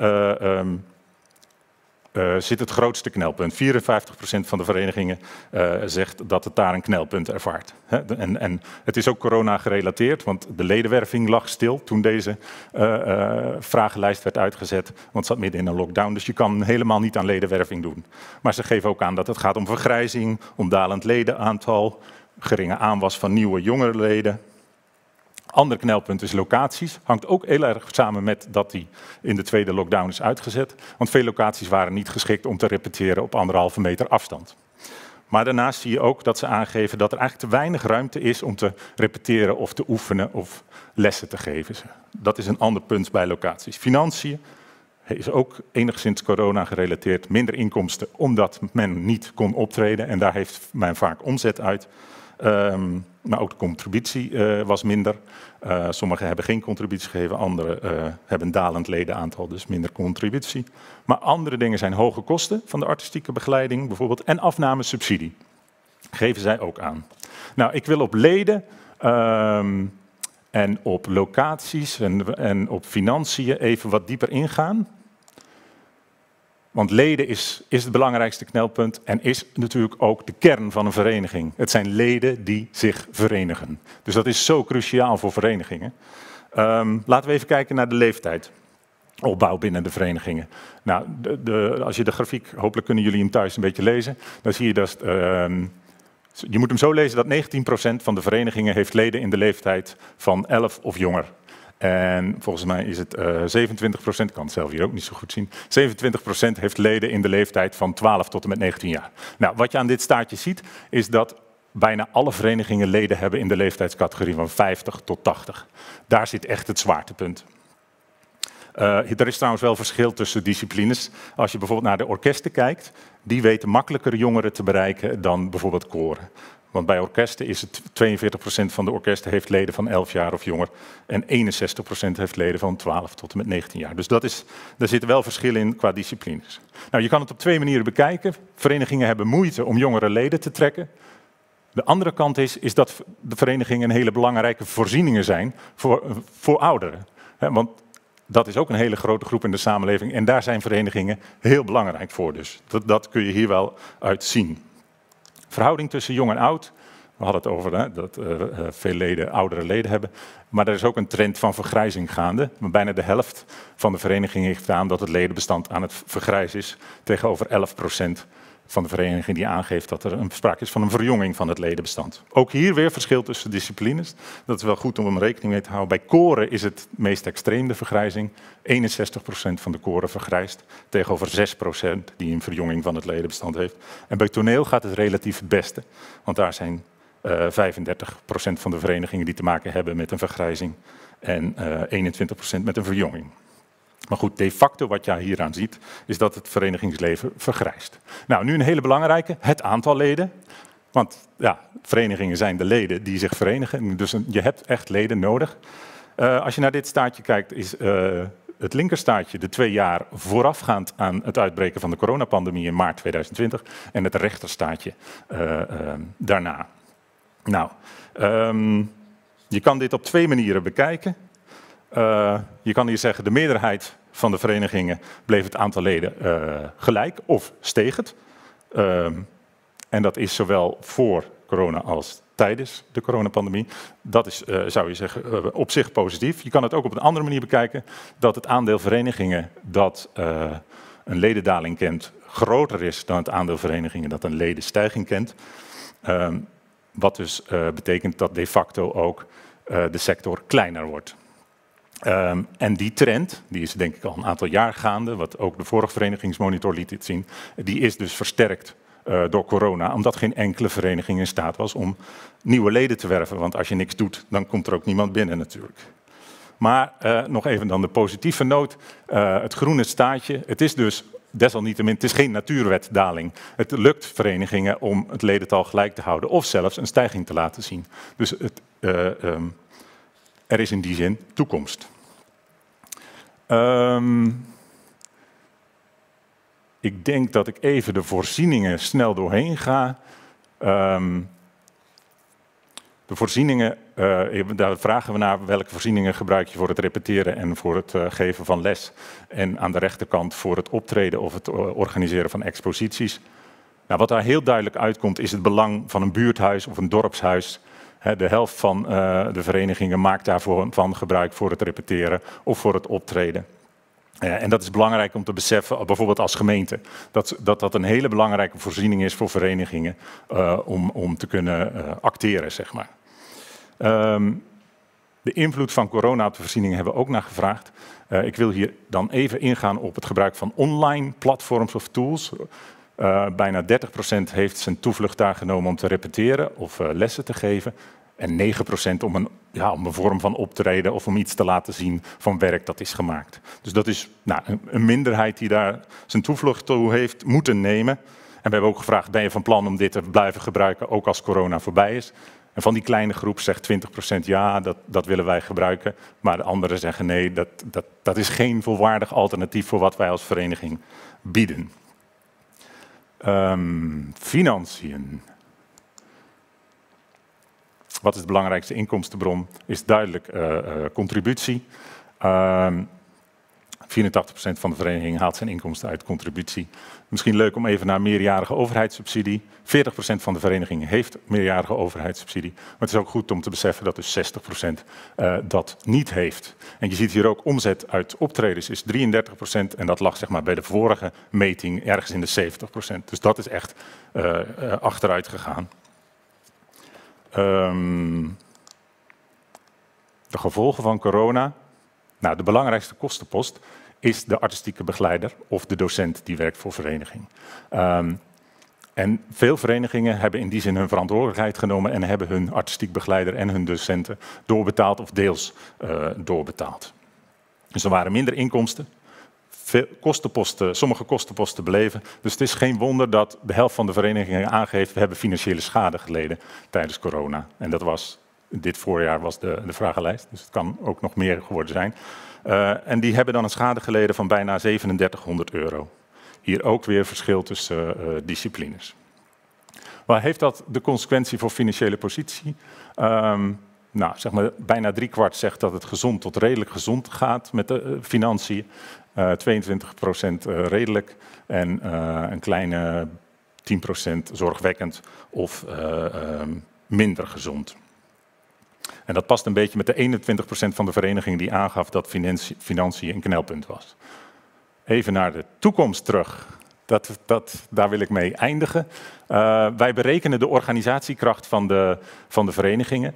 Speaker 10: zit het grootste knelpunt. 54% van de verenigingen zegt dat het daar een knelpunt ervaart. En het is ook corona gerelateerd, want de ledenwerving lag stil toen deze vragenlijst werd uitgezet. Want het zat midden in een lockdown, dus je kan helemaal niet aan ledenwerving doen. Maar ze geven ook aan dat het gaat om vergrijzing, om dalend ledenaantal, geringe aanwas van nieuwe jongere leden. Ander knelpunt is locaties. Hangt ook heel erg samen met dat die in de tweede lockdown is uitgezet. Want veel locaties waren niet geschikt om te repeteren op 1,5 meter afstand. Maar daarnaast zie je ook dat ze aangeven dat er eigenlijk te weinig ruimte is om te repeteren of te oefenen of lessen te geven. Dat is een ander punt bij locaties. Financiën is ook enigszins corona gerelateerd. Minder inkomsten omdat men niet kon optreden en daar heeft men vaak omzet uit. Maar ook de contributie was minder. Sommigen hebben geen contributie gegeven, anderen hebben een dalend ledenaantal, dus minder contributie. Maar andere dingen zijn hoge kosten van de artistieke begeleiding bijvoorbeeld en afnamesubsidie. Geven zij ook aan. Nou, ik wil op leden en op locaties en op financiën even wat dieper ingaan. Want leden is het belangrijkste knelpunt en is natuurlijk ook de kern van een vereniging. Het zijn leden die zich verenigen. Dus dat is zo cruciaal voor verenigingen. Laten we even kijken naar de leeftijdsopbouw binnen de verenigingen. Nou, als je de grafiek, hopelijk kunnen jullie hem thuis een beetje lezen, dan zie je dat je moet hem zo lezen dat 19% van de verenigingen heeft leden in de leeftijd van 11 of jonger. En volgens mij is het 27%, ik kan het zelf hier ook niet zo goed zien, 27% heeft leden in de leeftijd van 12 tot en met 19 jaar. Nou, wat je aan dit staartje ziet, is dat bijna alle verenigingen leden hebben in de leeftijdscategorie van 50 tot 80. Daar zit echt het zwaartepunt. Er is trouwens wel verschil tussen disciplines. Als je bijvoorbeeld naar de orkesten kijkt, die weten makkelijker jongeren te bereiken dan bijvoorbeeld koren. Want bij orkesten is het 42% van de orkesten heeft leden van 11 jaar of jonger. En 61% heeft leden van 12 tot en met 19 jaar. Dus daar zit wel verschil in qua disciplines. Nou, je kan het op 2 manieren bekijken. Verenigingen hebben moeite om jongere leden te trekken. De andere kant is dat de verenigingen een hele belangrijke voorzieningen zijn voor ouderen. Want dat is ook een hele grote groep in de samenleving. En daar zijn verenigingen heel belangrijk voor. Dus dat kun je hier wel uit zien. Verhouding tussen jong en oud. We hadden het over dat veel leden oudere leden hebben. Maar er is ook een trend van vergrijzing gaande. Bijna de helft van de verenigingen heeft aan dat het ledenbestand aan het vergrijzen is. Tegenover 11% van de vereniging die aangeeft dat er sprake is van een verjonging van het ledenbestand. Ook hier weer verschil tussen disciplines. Dat is wel goed om rekening mee te houden. Bij koren is het meest extreem de vergrijzing. 61% van de koren vergrijst tegenover 6% die een verjonging van het ledenbestand heeft. En bij toneel gaat het relatief het beste. Want daar zijn 35% van de verenigingen die te maken hebben met een vergrijzing en 21% met een verjonging. Maar goed, de facto wat je hieraan ziet, is dat het verenigingsleven vergrijst. Nou, nu een hele belangrijke, het aantal leden. Want ja, verenigingen zijn de leden die zich verenigen, dus je hebt echt leden nodig. Als je naar dit staartje kijkt, is het linkerstaartje de 2 jaar voorafgaand aan het uitbreken van de coronapandemie in maart 2020 en het rechterstaartje daarna. Nou, je kan dit op 2 manieren bekijken. Je kan hier zeggen, de meerderheid van de verenigingen bleef het aantal leden gelijk of steeg het. En dat is zowel voor corona als tijdens de coronapandemie. Dat is, zou je zeggen, op zich positief. Je kan het ook op een andere manier bekijken, dat het aandeel verenigingen dat een ledendaling kent groter is dan het aandeel verenigingen dat een ledenstijging kent. Wat dus betekent dat de facto ook de sector kleiner wordt. En die trend, die is denk ik al een aantal jaar gaande, wat ook de vorige verenigingsmonitor liet dit zien, die is dus versterkt door corona, omdat geen enkele vereniging in staat was om nieuwe leden te werven. Want als je niks doet, dan komt er ook niemand binnen natuurlijk. Maar nog even dan de positieve noot, het groene staartje, het is dus desalniettemin, het is geen natuurwetdaling. Het lukt verenigingen om het ledental gelijk te houden of zelfs een stijging te laten zien. Dus er is in die zin toekomst. Ik denk dat ik even de voorzieningen snel doorheen ga. De voorzieningen, daar vragen we naar welke voorzieningen gebruik je voor het repeteren en voor het geven van les. En aan de rechterkant voor het optreden of het organiseren van exposities. Nou, wat daar heel duidelijk uitkomt is het belang van een buurthuis of een dorpshuis. De helft van de verenigingen maakt daarvan gebruik voor het repeteren of voor het optreden. En dat is belangrijk om te beseffen, bijvoorbeeld als gemeente, dat een hele belangrijke voorziening is voor verenigingen om te kunnen acteren, zeg maar. De invloed van corona op de voorzieningen hebben we ook naar gevraagd. Ik wil hier dan even ingaan op het gebruik van online platforms of tools. Bijna 30% heeft zijn toevlucht daar genomen om te repeteren of lessen te geven. En 9% om een vorm van optreden of om iets te laten zien van werk dat is gemaakt. Dus dat is een minderheid die daar zijn toevlucht toe heeft moeten nemen. En we hebben ook gevraagd, ben je van plan om dit te blijven gebruiken, ook als corona voorbij is? En van die kleine groep zegt 20% ja, dat willen wij gebruiken. Maar de anderen zeggen nee, dat is geen volwaardig alternatief voor wat wij als vereniging bieden. Financiën. Wat is de belangrijkste inkomstenbron? Is duidelijk contributie. 84% van de vereniging haalt zijn inkomsten uit contributie. Misschien leuk om even naar meerjarige overheidssubsidie. 40% van de verenigingen heeft meerjarige overheidssubsidie. Maar het is ook goed om te beseffen dat dus 60% dat niet heeft. En je ziet hier ook omzet uit optredens is 33%. En dat lag zeg maar bij de vorige meting ergens in de 70%. Dus dat is echt achteruit gegaan. De gevolgen van corona. Nou, de belangrijkste kostenpost is de artistieke begeleider of de docent die werkt voor vereniging. En veel verenigingen hebben in die zin hun verantwoordelijkheid genomen en hebben hun artistiek begeleider en hun docenten doorbetaald of deels doorbetaald. Dus er waren minder inkomsten. Sommige kostenposten bleven. Dus het is geen wonder dat de helft van de verenigingen aangeeft, we hebben financiële schade geleden tijdens corona. En dat was, dit voorjaar was de vragenlijst, dus het kan ook nog meer geworden zijn. En die hebben dan een schade geleden van bijna €3700. Hier ook weer verschil tussen disciplines. Waar heeft dat de consequentie voor financiële positie? Nou, zeg maar, bijna 3/4 zegt dat het gezond tot redelijk gezond gaat met de financiën. 22% redelijk en een kleine 10% zorgwekkend of minder gezond. En dat past een beetje met de 21% van de vereniging die aangaf dat financiën een knelpunt was. Even naar de toekomst terug. Daar wil ik mee eindigen. Wij berekenen de organisatiekracht van de verenigingen.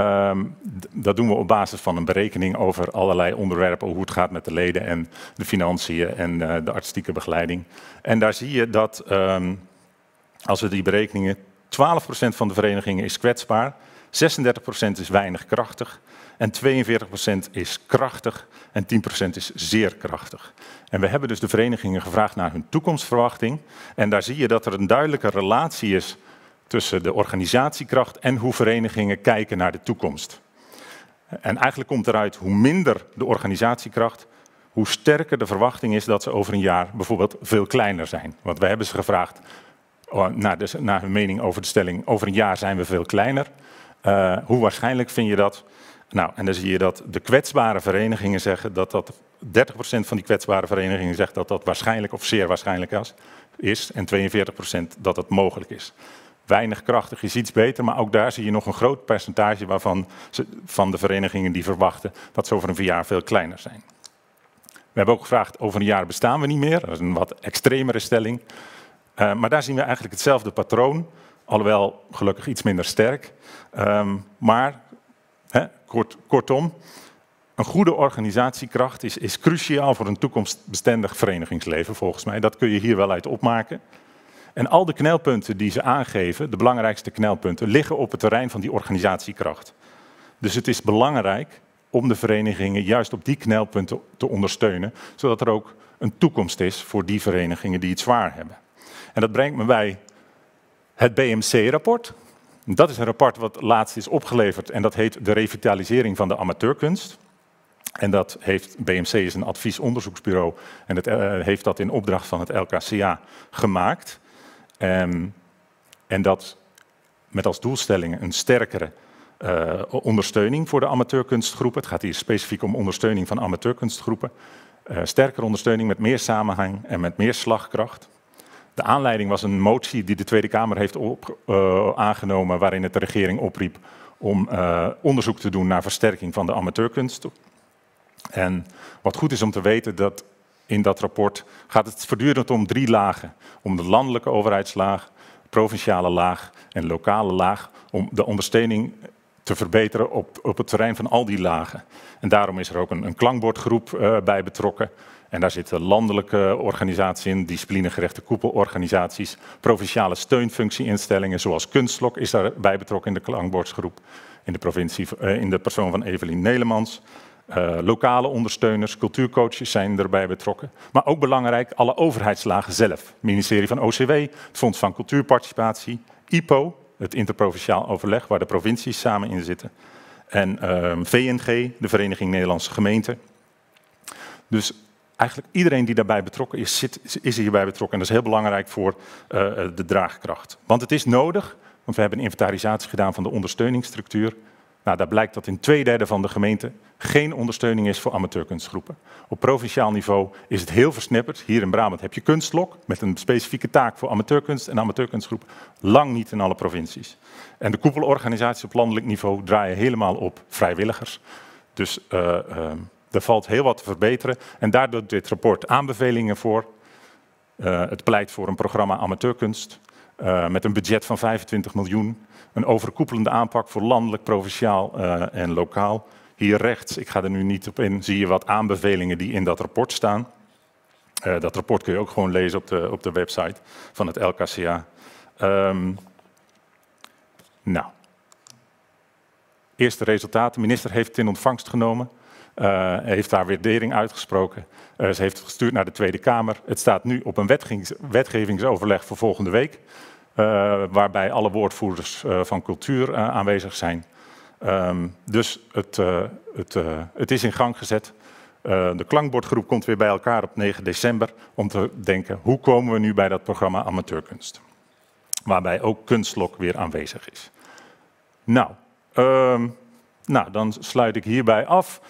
Speaker 10: Dat doen we op basis van een berekening over allerlei onderwerpen, hoe het gaat met de leden en de financiën en de artistieke begeleiding. En daar zie je dat als we die berekeningen, 12% van de verenigingen is kwetsbaar, 36% is weinig krachtig en 42% is krachtig en 10% is zeer krachtig. En we hebben dus de verenigingen gevraagd naar hun toekomstverwachting en daar zie je dat er een duidelijke relatie is tussen de organisatiekracht en hoe verenigingen kijken naar de toekomst. En eigenlijk komt eruit hoe minder de organisatiekracht, hoe sterker de verwachting is dat ze over een jaar bijvoorbeeld veel kleiner zijn. Want wij hebben ze gevraagd naar hun mening over de stelling, over een jaar zijn we veel kleiner. Hoe waarschijnlijk vind je dat? Nou, en dan zie je dat de kwetsbare verenigingen zeggen dat 30% van die kwetsbare verenigingen zegt dat dat waarschijnlijk of zeer waarschijnlijk is en 42% dat het mogelijk is. Weinig krachtig is iets beter, maar ook daar zie je nog een groot percentage van de verenigingen die verwachten dat ze over een jaar veel kleiner zijn. We hebben ook gevraagd, over een jaar bestaan we niet meer. Dat is een wat extremere stelling. Maar daar zien we eigenlijk hetzelfde patroon. Alhoewel gelukkig iets minder sterk. Maar kortom, een goede organisatiekracht is cruciaal voor een toekomstbestendig verenigingsleven volgens mij. Dat kun je hier wel uit opmaken. En al de knelpunten die ze aangeven, de belangrijkste knelpunten, liggen op het terrein van die organisatiekracht. Dus het is belangrijk om de verenigingen juist op die knelpunten te ondersteunen, zodat er ook een toekomst is voor die verenigingen die het zwaar hebben. En dat brengt me bij het BMC-rapport. Dat is een rapport wat laatst is opgeleverd en dat heet de revitalisering van de amateurkunst. En dat heeft, BMC is een adviesonderzoeksbureau en het heeft dat in opdracht van het LKCA gemaakt. En dat met als doelstelling een sterkere ondersteuning voor de amateurkunstgroepen. Het gaat hier specifiek om ondersteuning van amateurkunstgroepen. Sterkere ondersteuning met meer samenhang en met meer slagkracht. De aanleiding was een motie die de Tweede Kamer heeft aangenomen waarin het de regering opriep om onderzoek te doen naar versterking van de amateurkunst. En wat goed is om te weten, dat in dat rapport gaat het voortdurend om 3 lagen. Om de landelijke overheidslaag, provinciale laag en lokale laag. Om de ondersteuning te verbeteren op het terrein van al die lagen. En daarom is er ook een klankbordgroep bij betrokken. En daar zitten landelijke organisaties in, disciplinegerechte koepelorganisaties, provinciale steunfunctieinstellingen zoals Kunstlok is daarbij betrokken in de klankbordsgroep. In de persoon van Evelien Nelemans. Lokale ondersteuners, cultuurcoaches zijn erbij betrokken. Maar ook belangrijk, alle overheidslagen zelf. Het ministerie van OCW, het Fonds van Cultuurparticipatie, IPO, het interprovinciaal overleg waar de provincies samen in zitten. En VNG, de Vereniging Nederlandse Gemeenten. Dus eigenlijk iedereen die daarbij betrokken is hierbij betrokken. En dat is heel belangrijk voor de draagkracht. Want het is nodig, want we hebben een inventarisatie gedaan van de ondersteuningsstructuur. Nou, daar blijkt dat in 2/3 van de gemeente geen ondersteuning is voor amateurkunstgroepen. Op provinciaal niveau is het heel versnipperd. Hier in Brabant heb je Kunstlok met een specifieke taak voor amateurkunst en amateurkunstgroep. Lang niet in alle provincies. En de koepelorganisaties op landelijk niveau draaien helemaal op vrijwilligers. Dus er valt heel wat te verbeteren. En daar doet dit rapport aanbevelingen voor. Het pleit voor een programma amateurkunst met een budget van 25 miljoen. Een overkoepelende aanpak voor landelijk, provinciaal en lokaal. Hier rechts, ik ga er nu niet op in, zie je wat aanbevelingen die in dat rapport staan. Dat rapport kun je ook gewoon lezen op de website van het LKCA. Eerste resultaten. De minister heeft het in ontvangst genomen. Heeft daar waardering uitgesproken. Ze heeft het gestuurd naar de Tweede Kamer. Het staat nu op een wetgevingsoverleg voor volgende week. Waarbij alle woordvoerders van cultuur aanwezig zijn. Dus het is in gang gezet. De klankbordgroep komt weer bij elkaar op 9 december om te denken hoe komen we nu bij dat programma amateurkunst. Waarbij ook Kunstlok weer aanwezig is. Dan sluit ik hierbij af.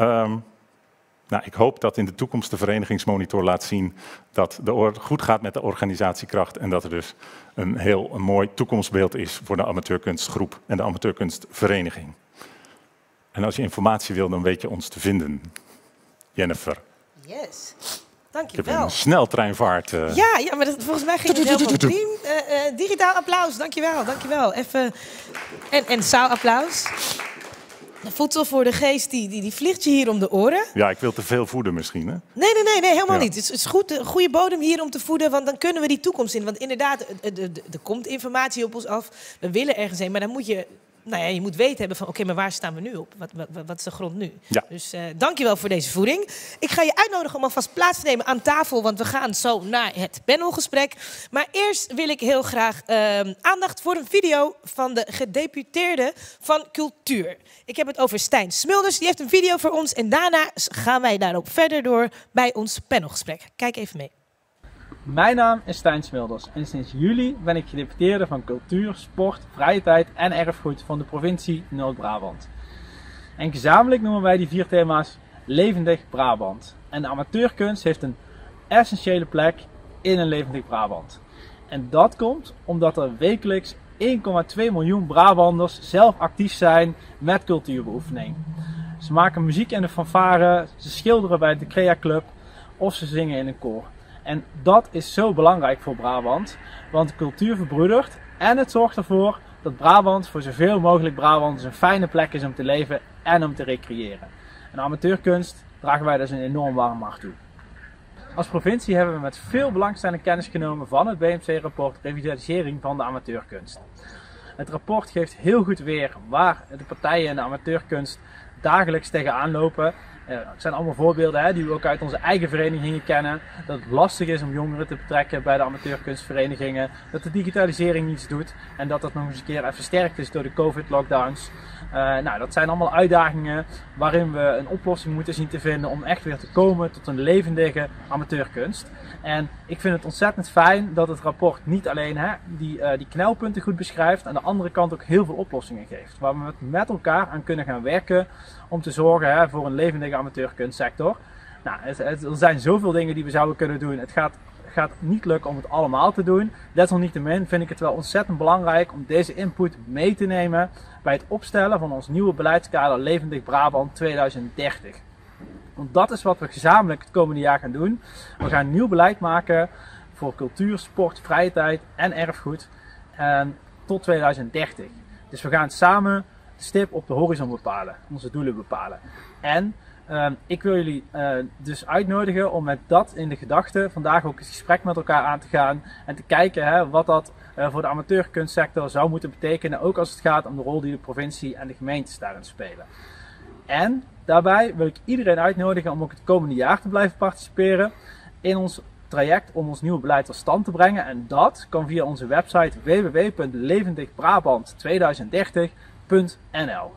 Speaker 10: Ik hoop dat in de toekomst de verenigingsmonitor laat zien dat het goed gaat met de organisatiekracht en dat er dus een mooi toekomstbeeld is voor de amateurkunstgroep en de amateurkunstvereniging. En als je informatie wil, dan weet je ons te vinden. Jennifer.
Speaker 1: Yes. Dankjewel.
Speaker 10: Ik heb een sneltreinvaart.
Speaker 1: Ja, maar volgens mij ging het helemaal prima. Digitaal applaus, dankjewel. Even en zaalapplaus. De voedsel voor de geest, die vliegt je hier om de oren.
Speaker 10: Ja, ik wil te veel voeden misschien, hè?
Speaker 1: Nee, helemaal niet. Het is goed, een goede bodem hier om te voeden, want dan kunnen we die toekomst in. Want inderdaad, er komt informatie op ons af. We willen ergens heen, maar dan moet je... je moet weten hebben van, oké, maar waar staan we nu op? Wat is de grond nu? Ja. Dus dankjewel voor deze voeding. Ik ga je uitnodigen om alvast plaats te nemen aan tafel, want we gaan zo naar het panelgesprek. Maar eerst wil ik heel graag aandacht voor een video van de gedeputeerde van cultuur. Ik heb het over Stijn Smulders, die heeft een video voor ons en daarna gaan wij daarop verder door bij ons panelgesprek. Kijk even mee.
Speaker 11: Mijn naam is Stijn Smulders en sinds juli ben ik gedeputeerde van cultuur, sport, vrije tijd en erfgoed van de provincie Noord-Brabant. En gezamenlijk noemen wij die 4 thema's Levendig Brabant. En de amateurkunst heeft een essentiële plek in een levendig Brabant. En dat komt omdat er wekelijks 1,2 miljoen Brabanders zelf actief zijn met cultuurbeoefening. Ze maken muziek in de fanfare, ze schilderen bij de Crea Club of ze zingen in een koor. En dat is zo belangrijk voor Brabant, want cultuur verbroedert en het zorgt ervoor dat Brabant voor zoveel mogelijk Brabanders een fijne plek is om te leven en om te recreëren. En amateurkunst dragen wij dus een enorm warm hart toe. Als provincie hebben we met veel belangstelling kennis genomen van het BMC-rapport Revitalisering van de amateurkunst. Het rapport geeft heel goed weer waar de partijen in de amateurkunst dagelijks tegenaan lopen. Het zijn allemaal voorbeelden die we ook uit onze eigen verenigingen kennen. Dat het lastig is om jongeren te betrekken bij de amateurkunstverenigingen. Dat de digitalisering niets doet. En dat dat nog eens een keer even versterkt is door de COVID-lockdowns. Dat zijn allemaal uitdagingen waarin we een oplossing moeten zien te vinden om echt weer te komen tot een levendige amateurkunst. En ik vind het ontzettend fijn dat het rapport niet alleen die knelpunten goed beschrijft, aan de andere kant ook heel veel oplossingen geeft. Waar we met elkaar aan kunnen gaan werken om te zorgen voor een levendige amateurkunstsector. Er zijn zoveel dingen die we zouden kunnen doen. Het gaat niet lukken om het allemaal te doen. Desalniettemin vind ik het wel ontzettend belangrijk om deze input mee te nemen bij het opstellen van ons nieuwe beleidskader Levendig Brabant 2030. Want dat is wat we gezamenlijk het komende jaar gaan doen. We gaan nieuw beleid maken voor cultuur, sport, vrije tijd en erfgoed tot 2030. Dus we gaan samen de stip op de horizon bepalen, onze doelen bepalen. En ik wil jullie dus uitnodigen om met dat in de gedachten vandaag ook een gesprek met elkaar aan te gaan en te kijken wat dat voor de amateurkunstsector zou moeten betekenen, ook als het gaat om de rol die de provincie en de gemeentes daarin spelen. En daarbij wil ik iedereen uitnodigen om ook het komende jaar te blijven participeren in ons traject om ons nieuwe beleid tot stand te brengen. En dat kan via onze website www.levendigbrabant2030.nl.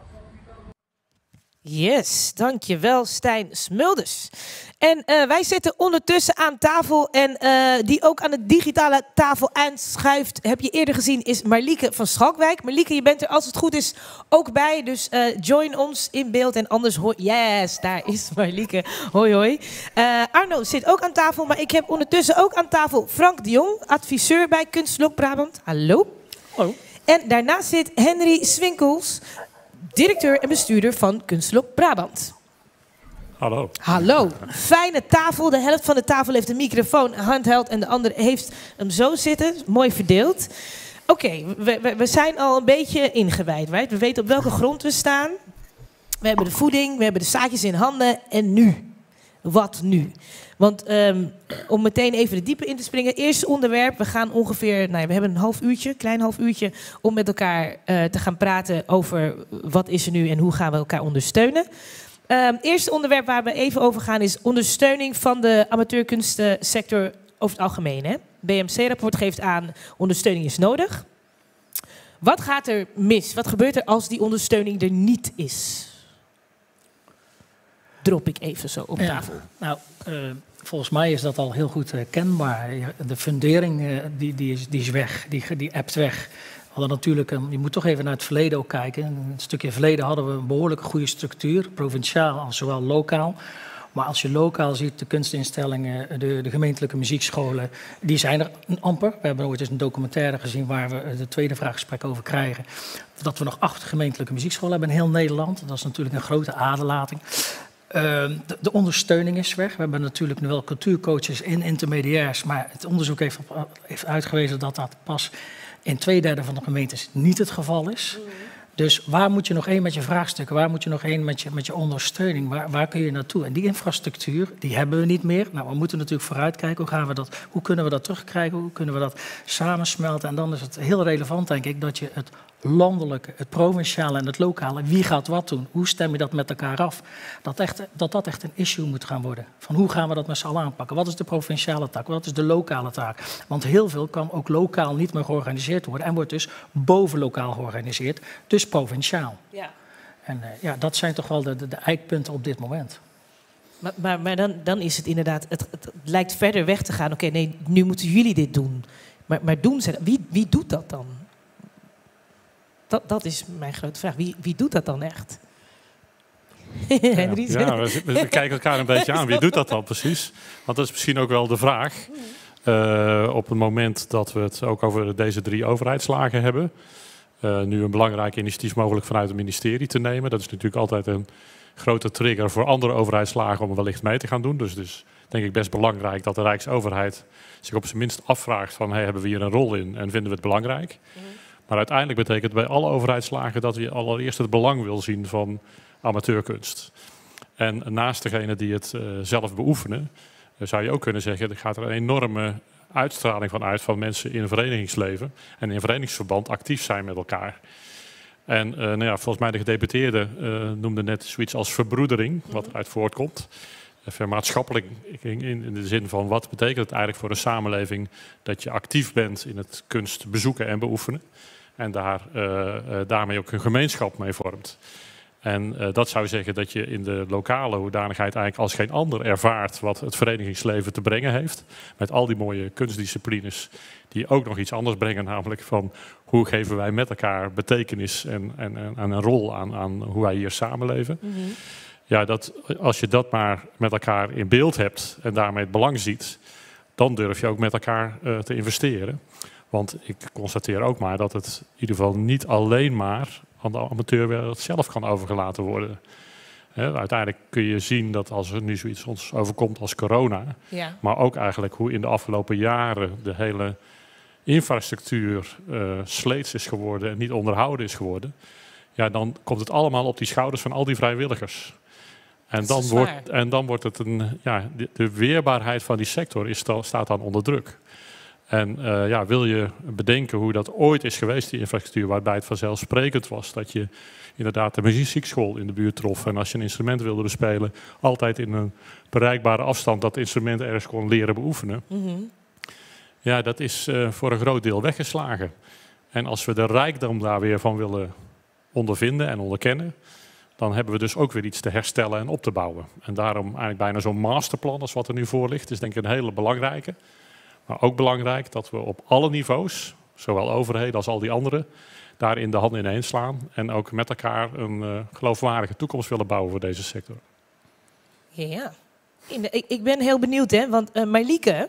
Speaker 1: Yes, dankjewel Stijn Smulders. En wij zitten ondertussen aan tafel en die ook aan de digitale tafel aanschuift, heb je eerder gezien, is Marlieke van Schalkwijk. Marlieke, je bent er als het goed is ook bij, dus join ons in beeld en anders hoor... Yes, daar is Marlieke. Hoi hoi. Arno zit ook aan tafel, maar ik heb ondertussen ook aan tafel Frank de Jong, adviseur bij Kunstlok Brabant. Hallo.
Speaker 12: Hallo.
Speaker 1: En daarnaast zit Henry Swinkels, directeur en bestuurder van Kunstlok Brabant.
Speaker 12: Hallo.
Speaker 1: Hallo. Fijne tafel. De helft van de tafel heeft een microfoon handheld en de andere heeft hem zo zitten. Mooi verdeeld. Oké, we zijn al een beetje ingewijd. Right? We weten op welke grond we staan. We hebben de voeding, we hebben de zaadjes in handen. En nu? Wat nu? Want om meteen even de diepe in te springen. Eerste onderwerp. We gaan ongeveer, we hebben een klein half uurtje om met elkaar te gaan praten over wat is er nu en hoe gaan we elkaar ondersteunen. Eerste onderwerp waar we even over gaan is ondersteuning van de amateurkunstsector over het algemeen. Hè? BMC-rapport geeft aan ondersteuning is nodig. Wat gaat er mis? Wat gebeurt er als die ondersteuning er niet is? Drop ik even zo op tafel.
Speaker 12: Volgens mij is dat al heel goed kenbaar. De fundering die is weg, die appt weg. We hadden natuurlijk je moet toch even naar het verleden ook kijken. Een stukje verleden hadden we een behoorlijk goede structuur, provinciaal als zowel lokaal. Maar als je lokaal ziet, de kunstinstellingen, de gemeentelijke muziekscholen, die zijn er amper. We hebben ooit eens een documentaire gezien waar we de tweede vraaggesprek over krijgen. Dat we nog 8 gemeentelijke muziekscholen hebben in heel Nederland. Dat is natuurlijk een grote aderlating. De ondersteuning is weg. We hebben natuurlijk nu wel cultuurcoaches en intermediairs, maar het onderzoek heeft uitgewezen dat dat pas in 2/3 van de gemeentes niet het geval is. Dus waar moet je nog heen met je vraagstukken? Waar moet je nog heen met je ondersteuning? Waar kun je naartoe? En die infrastructuur, die hebben we niet meer. Nou, we moeten natuurlijk vooruitkijken. Hoe kunnen we dat terugkrijgen? Hoe kunnen we dat samensmelten? En dan is het heel relevant, denk ik, dat je het landelijke, het provinciale en het lokale, wie gaat wat doen? Hoe stem je dat met elkaar af? Dat echt een issue moet gaan worden. Van hoe gaan we dat met z'n allen aanpakken? Wat is de provinciale taak? Wat is de lokale taak? Want heel veel kan ook lokaal niet meer georganiseerd worden en wordt dus bovenlokaal georganiseerd, dus provinciaal. Ja. En dat zijn toch wel de eikpunten op dit moment.
Speaker 1: Maar dan is het inderdaad, het lijkt verder weg te gaan. Oké, nee, nu moeten jullie dit doen. Maar doen ze dat? Wie doet dat dan? Dat is mijn grote vraag. Wie doet dat dan echt?
Speaker 12: We kijken elkaar een beetje aan. Wie doet dat dan precies? Want dat is misschien ook wel de vraag. Op het moment dat we het ook over deze 3 overheidslagen hebben. Nu een belangrijk initiatief mogelijk vanuit het ministerie te nemen. Dat is natuurlijk altijd een
Speaker 13: grote trigger voor andere overheidslagen om er wellicht mee te gaan doen. Dus het is denk ik best belangrijk dat de Rijksoverheid zich op zijn minst afvraagt van hebben we hier een rol in en vinden we het belangrijk. Maar uiteindelijk betekent het bij alle overheidslagen dat we allereerst het belang wil zien van amateurkunst. En naast degene die het zelf beoefenen, zou je ook kunnen zeggen, er gaat er een enorme uitstraling van uit van mensen in verenigingsleven en in verenigingsverband actief zijn met elkaar. En volgens mij de gedeputeerde noemde net zoiets als verbroedering, wat eruit voortkomt. Even maatschappelijk in de zin van wat betekent het eigenlijk voor een samenleving dat je actief bent in het kunst bezoeken en beoefenen. En daarmee ook een gemeenschap mee vormt. En dat zou zeggen dat je in de lokale hoedanigheid eigenlijk als geen ander ervaart wat het verenigingsleven te brengen heeft. Met al die mooie kunstdisciplines die ook nog iets anders brengen. Namelijk van hoe geven wij met elkaar betekenis en een rol aan hoe wij hier samenleven. Ja, als je dat maar met elkaar in beeld hebt en daarmee het belang ziet, dan durf je ook met elkaar te investeren. Want ik constateer ook maar dat het in ieder geval niet alleen maar aan de amateurwereld zelf kan overgelaten worden. Uiteindelijk kun je zien dat als er nu zoiets ons overkomt als corona, maar ook eigenlijk hoe in de afgelopen jaren de hele infrastructuur sleets is geworden en niet onderhouden is geworden, ja, dan komt het allemaal op die schouders van al die vrijwilligers. En dan wordt het de weerbaarheid van die sector staat dan onder druk. En wil je bedenken hoe dat ooit is geweest, die infrastructuur, waarbij het vanzelfsprekend was dat je inderdaad de muziekschool in de buurt trof. En als je een instrument wilde bespelen, altijd in een bereikbare afstand dat instrument ergens kon leren beoefenen. Ja, dat is voor een groot deel weggeslagen. En als we de rijkdom daar weer van willen ondervinden en onderkennen, dan hebben we dus ook weer iets te herstellen en op te bouwen. En daarom eigenlijk bijna zo'n masterplan als wat er nu voor ligt, is denk ik een hele belangrijke. Maar ook belangrijk dat we op alle niveaus, zowel overheden als al die anderen, daarin de handen ineen slaan. En ook met elkaar een geloofwaardige toekomst willen bouwen voor deze sector.
Speaker 1: Ja, ik ben heel benieuwd, hè, want Marlieke,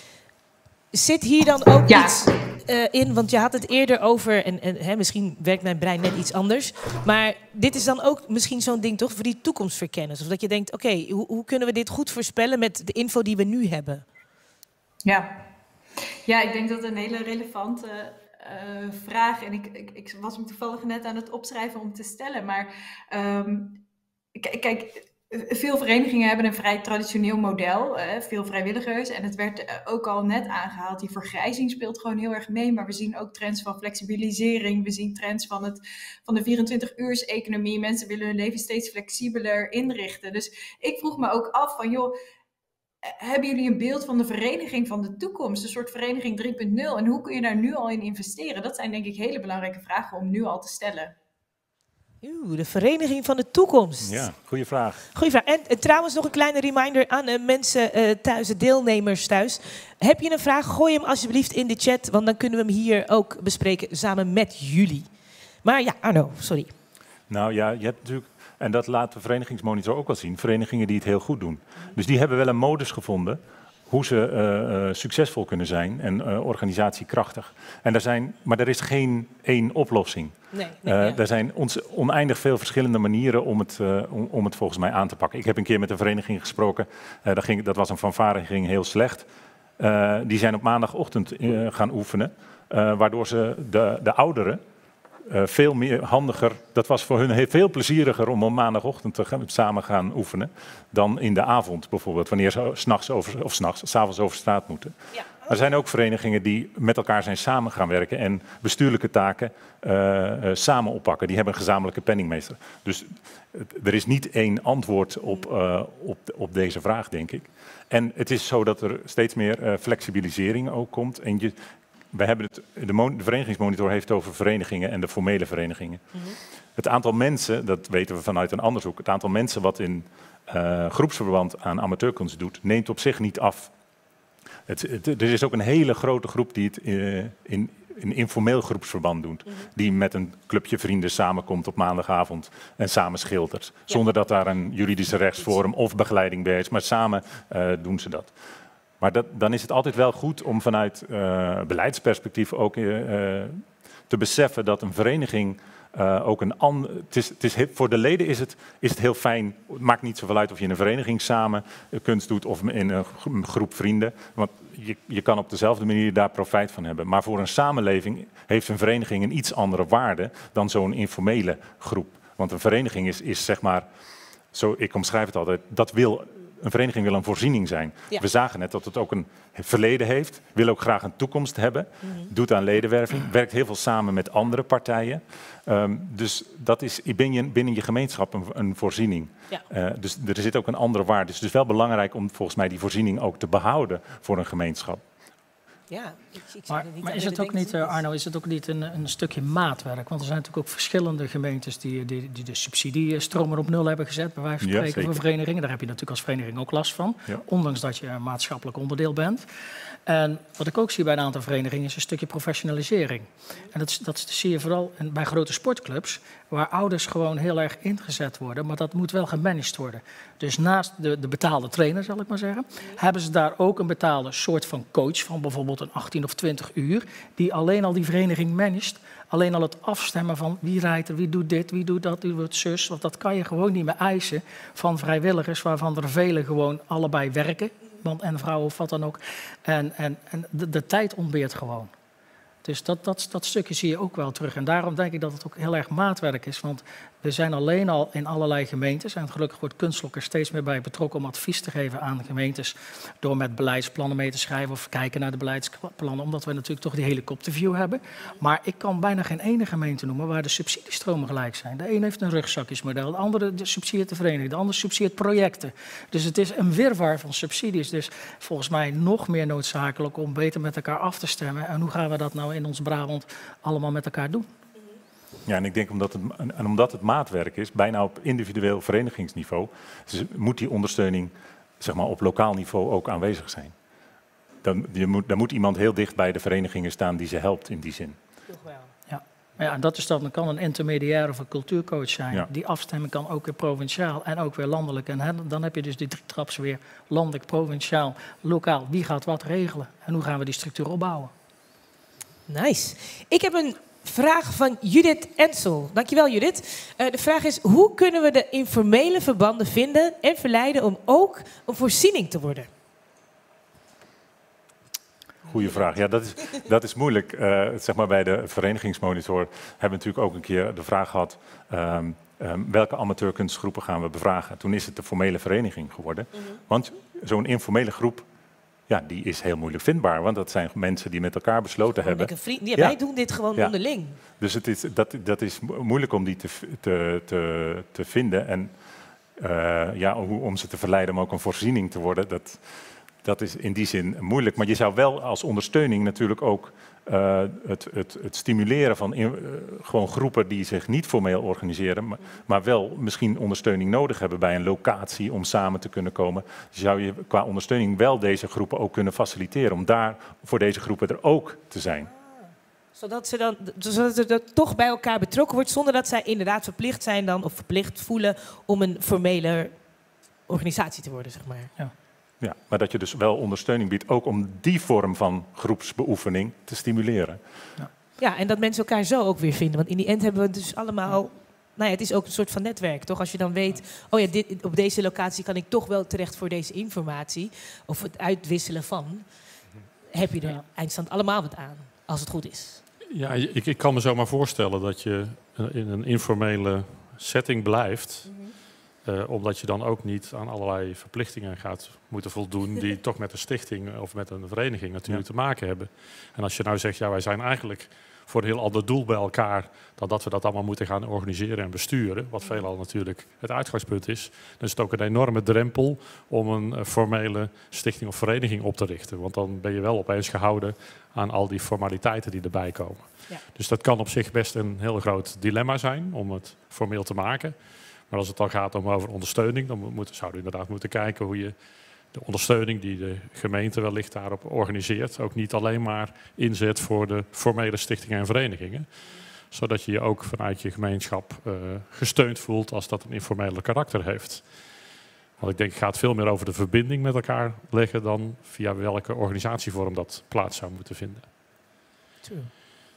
Speaker 1: zit hier dan ook iets in? Want je had het eerder over, en misschien werkt mijn brein net iets anders, maar dit is dan ook misschien zo'n ding toch voor die toekomstverkenners? Of dat je denkt, oké, hoe kunnen we dit goed voorspellen met de info die we nu hebben?
Speaker 5: Ja, ik denk dat het een hele relevante vraag. En ik was hem toevallig net aan het opschrijven om te stellen. Maar kijk, veel verenigingen hebben een vrij traditioneel model. Veel vrijwilligers. En het werd ook al net aangehaald. Die vergrijzing speelt gewoon heel erg mee. Maar we zien ook trends van flexibilisering. We zien trends van de 24-uurs-economie. Mensen willen hun leven steeds flexibeler inrichten. Dus ik vroeg me ook af van, joh, hebben jullie een beeld van de vereniging van de toekomst? Een soort vereniging 3.0. En hoe kun je daar nu al in investeren? Dat zijn denk ik hele belangrijke vragen om nu al te stellen.
Speaker 1: De vereniging van de toekomst.
Speaker 10: Ja, goede vraag.
Speaker 1: Goeie vraag. En trouwens nog een kleine reminder aan mensen thuis, de deelnemers thuis. Heb je een vraag? Gooi hem alsjeblieft in de chat, want dan kunnen we hem hier ook bespreken samen met jullie. Maar ja, Arno, sorry.
Speaker 10: Nou ja, je hebt natuurlijk, en dat laat de verenigingsmonitor ook wel zien, verenigingen die het heel goed doen. Dus die hebben wel een modus gevonden hoe ze succesvol kunnen zijn en organisatiekrachtig. Maar er is geen één oplossing. Er zijn oneindig veel verschillende manieren om het volgens mij aan te pakken. Ik heb een keer met een vereniging gesproken, dat was een fanfare, ging heel slecht. Die zijn op maandagochtend gaan oefenen, waardoor ze de ouderen veel meer handiger, dat was voor hun veel plezieriger om op maandagochtend samen gaan oefenen dan in de avond bijvoorbeeld, wanneer ze s'avonds over straat moeten. Ja. Er zijn ook verenigingen die met elkaar zijn samen gaan werken en bestuurlijke taken samen oppakken. Die hebben een gezamenlijke penningmeester. Dus er is niet één antwoord op deze vraag, denk ik. En het is zo dat er steeds meer flexibilisering ook komt. En we hebben de verenigingsmonitor heeft over verenigingen en de formele verenigingen. Het aantal mensen, dat weten we vanuit een onderzoek, het aantal mensen wat in groepsverband aan amateurkunst doet, neemt op zich niet af. Er is ook een hele grote groep die het in informeel groepsverband doet. Die met een clubje vrienden samenkomt op maandagavond en samen schildert. Zonder dat daar een juridische rechtsvorm of begeleiding bij is, maar samen doen ze dat. Maar dan is het altijd wel goed om vanuit beleidsperspectief ook te beseffen dat een vereniging ook voor de leden is het heel fijn. Het maakt niet zoveel uit of je in een vereniging samen kunst doet of in een groep vrienden. Want je kan op dezelfde manier daar profijt van hebben. Maar voor een samenleving heeft een vereniging een iets andere waarde dan zo'n informele groep. Want een vereniging is zeg maar, ik omschrijf het altijd, een vereniging wil een voorziening zijn. Ja. We zagen net dat het ook een verleden heeft, wil ook graag een toekomst hebben, doet aan ledenwerving, werkt heel veel samen met andere partijen. Dus dat is binnen je gemeenschap een voorziening. Ja. Dus er zit ook een andere waarde. Dus het is wel belangrijk om volgens mij die voorziening ook te behouden voor een gemeenschap.
Speaker 1: Ja,
Speaker 12: maar is het ook niet, Arno, is het ook niet een stukje maatwerk? Want er zijn natuurlijk ook verschillende gemeentes die de subsidiestromen op nul hebben gezet, bij wijze van spreken, voor verenigingen. Daar heb je natuurlijk als vereniging ook last van, ondanks dat je een maatschappelijk onderdeel bent. En wat ik ook zie bij een aantal verenigingen is een stukje professionalisering. En dat zie je vooral bij grote sportclubs, waar ouders gewoon heel erg ingezet worden, maar dat moet wel gemanaged worden. Dus naast de betaalde trainer, zal ik maar zeggen, hebben ze daar ook een betaalde soort van coach van bijvoorbeeld een 18 of 20 uur, die alleen al die vereniging managt. Alleen al het afstemmen van wie rijdt er, wie doet dit, wie doet dat, wie doet zus. Want dat kan je gewoon niet meer eisen van vrijwilligers, waarvan er velen gewoon allebei werken. Man en vrouw of wat dan ook. En de tijd ontbeert gewoon. Dus dat stukje zie je ook wel terug. En daarom denk ik dat het ook heel erg maatwerk is. Want we zijn alleen al in allerlei gemeentes. En gelukkig wordt Kunstlok er steeds meer bij betrokken om advies te geven aan gemeentes. Door met beleidsplannen mee te schrijven of kijken naar de beleidsplannen. Omdat we natuurlijk toch die helikopterview hebben. Maar ik kan bijna geen ene gemeente noemen waar de subsidiestromen gelijk zijn. De een heeft een rugzakjesmodel, de andere subsidieert de vereniging, de ander subsidieert projecten. Dus het is een wirwar van subsidies. Dus volgens mij nog meer noodzakelijk om beter met elkaar af te stemmen. En hoe gaan we dat nou in ons Brabant allemaal met elkaar doen?
Speaker 10: Ja, en ik denk omdat het maatwerk is, bijna op individueel verenigingsniveau, moet die ondersteuning zeg maar, op lokaal niveau ook aanwezig zijn. Dan moet iemand heel dicht bij de verenigingen staan die ze helpt in die zin.
Speaker 12: Ja, en dat is dan kan een intermediair of een cultuurcoach zijn. Ja. Die afstemming kan ook weer provinciaal en ook weer landelijk. En dan heb je dus die 3 traps weer landelijk, provinciaal, lokaal. Wie gaat wat regelen en hoe gaan we die structuur opbouwen?
Speaker 1: Nice. Ik heb een vraag van Judith Ensel. Dankjewel, Judith. De vraag is, hoe kunnen we de informele verbanden vinden en verleiden om ook een voorziening te worden?
Speaker 10: Goeie vraag. Ja, dat is moeilijk. Zeg maar bij de verenigingsmonitor hebben we natuurlijk ook een keer de vraag gehad, welke amateurkunstgroepen gaan we bevragen? Toen is het de formele vereniging geworden. Want zo'n informele groep, ja, die is heel moeilijk vindbaar. Want dat zijn mensen die met elkaar besloten hebben.
Speaker 1: Wij doen dit gewoon onderling.
Speaker 10: Dus dat is moeilijk om die te vinden. En om ze te verleiden om ook een voorziening te worden, dat is in die zin moeilijk. Maar je zou wel als ondersteuning natuurlijk ook het stimuleren van gewoon groepen die zich niet formeel organiseren, maar wel misschien ondersteuning nodig hebben bij een locatie om samen te kunnen komen. Zou je qua ondersteuning wel deze groepen ook kunnen faciliteren om daar voor deze groepen er ook te zijn.
Speaker 1: Zodat ze er toch bij elkaar betrokken wordt zonder dat zij inderdaad verplicht zijn dan, of verplicht voelen om een formele organisatie te worden, zeg maar.
Speaker 12: Ja.
Speaker 10: Ja, maar dat je dus wel ondersteuning biedt, ook om die vorm van groepsbeoefening te stimuleren.
Speaker 1: Ja, en dat mensen elkaar zo ook weer vinden. Want in die end hebben we dus allemaal, nou ja, het is ook een soort van netwerk, toch? Als je dan weet, oh ja, op deze locatie kan ik toch wel terecht voor deze informatie, of het uitwisselen van, heb je er eindstand allemaal wat aan, als het goed is.
Speaker 13: Ja, ik kan me zomaar voorstellen dat je in een informele setting blijft. Omdat je dan ook niet aan allerlei verplichtingen gaat moeten voldoen die toch met een stichting of met een vereniging natuurlijk te maken hebben. En als je nou zegt, ja, wij zijn eigenlijk voor een heel ander doel bij elkaar dan dat we dat allemaal moeten gaan organiseren en besturen, wat veelal natuurlijk het uitgangspunt is, dan is het ook een enorme drempel om een formele stichting of vereniging op te richten. Want dan ben je wel opeens gehouden aan al die formaliteiten die erbij komen. Ja. Dus dat kan op zich best een heel groot dilemma zijn om het formeel te maken. Maar als het dan gaat over ondersteuning, dan zouden we inderdaad moeten kijken hoe je de ondersteuning die de gemeente wellicht daarop organiseert, ook niet alleen maar inzet voor de formele stichtingen en verenigingen. Zodat je je ook vanuit je gemeenschap gesteund voelt als dat een informele karakter heeft. Want ik denk, het gaat veel meer over de verbinding met elkaar leggen dan via welke organisatievorm dat plaats zou moeten vinden.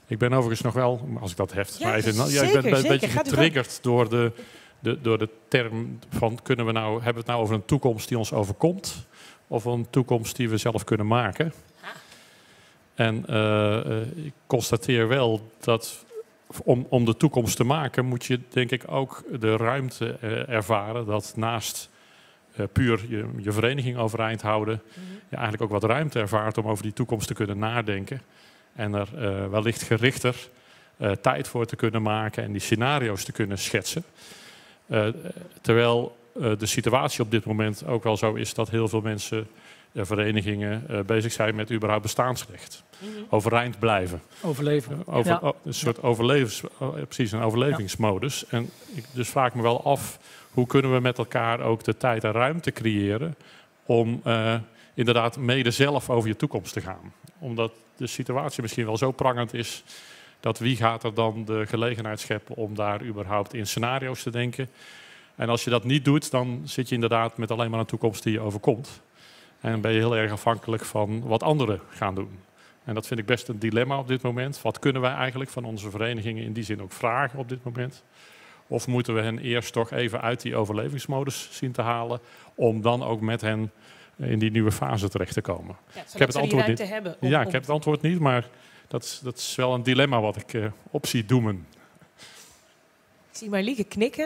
Speaker 13: Ik ben overigens nog wel, als ik dat heft,
Speaker 1: Ja,
Speaker 13: maar even,
Speaker 1: zeker,
Speaker 13: ik ben een
Speaker 1: zeker.
Speaker 13: beetje
Speaker 1: Gaat u
Speaker 13: getriggerd door de term van hebben we het nou over een toekomst die ons overkomt of een toekomst die we zelf kunnen maken. En ik constateer wel dat om de toekomst te maken moet je denk ik ook de ruimte ervaren dat naast puur je vereniging overeind houden, je eigenlijk ook wat ruimte ervaart om over die toekomst te kunnen nadenken. En er wellicht gerichter tijd voor te kunnen maken en die scenario's te kunnen schetsen. Terwijl de situatie op dit moment ook wel zo is dat heel veel mensen, verenigingen, bezig zijn met überhaupt bestaansrecht. Overeind blijven.
Speaker 12: Overleven.
Speaker 13: Een soort precies een overlevingsmodus. En ik dus vraag ik me wel af, hoe kunnen we met elkaar ook de tijd en ruimte creëren om inderdaad mede zelf over je toekomst te gaan. Omdat de situatie misschien wel zo prangend is dat wie gaat er dan de gelegenheid scheppen om daar überhaupt in scenario's te denken. En als je dat niet doet, dan zit je inderdaad met alleen maar een toekomst die je overkomt. En ben je heel erg afhankelijk van wat anderen gaan doen. En dat vind ik best een dilemma op dit moment. Wat kunnen wij eigenlijk van onze verenigingen in die zin ook vragen op dit moment? Of moeten we hen eerst toch even uit die overlevingsmodus zien te halen, om dan ook met hen in die nieuwe fase terecht te komen?
Speaker 1: Ja,
Speaker 13: ik heb het antwoord niet.
Speaker 1: Ik
Speaker 13: heb het antwoord niet, maar dat is wel een dilemma wat ik op zie doemen.
Speaker 1: Ik zie Marlieke knikken.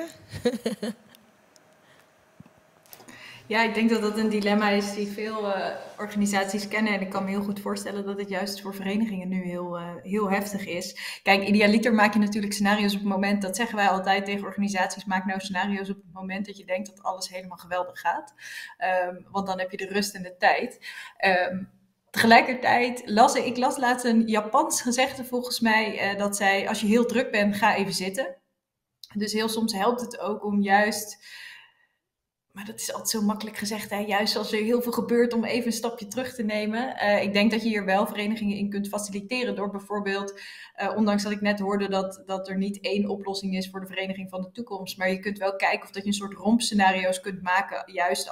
Speaker 5: Ja, ik denk dat dat een dilemma is die veel organisaties kennen. En ik kan me heel goed voorstellen dat het juist voor verenigingen nu heel heftig is. Kijk, idealiter maak je natuurlijk scenario's op het moment, dat zeggen wij altijd tegen organisaties, maak nou scenario's op het moment dat je denkt dat alles helemaal geweldig gaat. Want dan heb je de rust en de tijd. Tegelijkertijd ik las laatst een Japans gezegde volgens mij, dat zei, als je heel druk bent, ga even zitten. Dus heel soms helpt het ook om juist, maar dat is altijd zo makkelijk gezegd, hè? Juist als er heel veel gebeurt, om even een stapje terug te nemen. Ik denk dat je hier wel verenigingen in kunt faciliteren door bijvoorbeeld, ondanks dat ik net hoorde dat er niet één oplossing is voor de vereniging van de toekomst, maar je kunt wel kijken of dat je een soort rompscenario's kunt maken, juist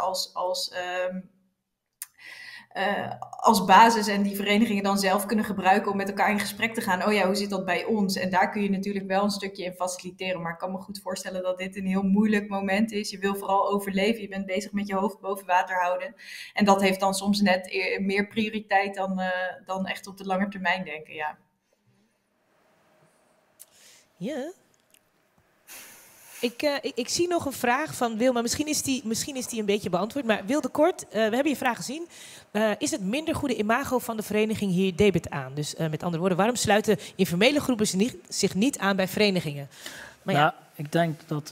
Speaker 5: als basis, en die verenigingen dan zelf kunnen gebruiken om met elkaar in gesprek te gaan. Oh ja, hoe zit dat bij ons? En daar kun je natuurlijk wel een stukje in faciliteren. Maar ik kan me goed voorstellen dat dit een heel moeilijk moment is. Je wil vooral overleven. Je bent bezig met je hoofd boven water houden. En dat heeft dan soms net meer prioriteit dan echt op de lange termijn denken. Ja.
Speaker 1: Ja. Ik zie nog een vraag van Wil, maar misschien is die een beetje beantwoord. Maar Wil de Kort, we hebben je vraag gezien. Is het minder goede imago van de vereniging hier debet aan? Dus met andere woorden, waarom sluiten informele groepen zich niet aan bij verenigingen? Maar ja,
Speaker 12: ik denk dat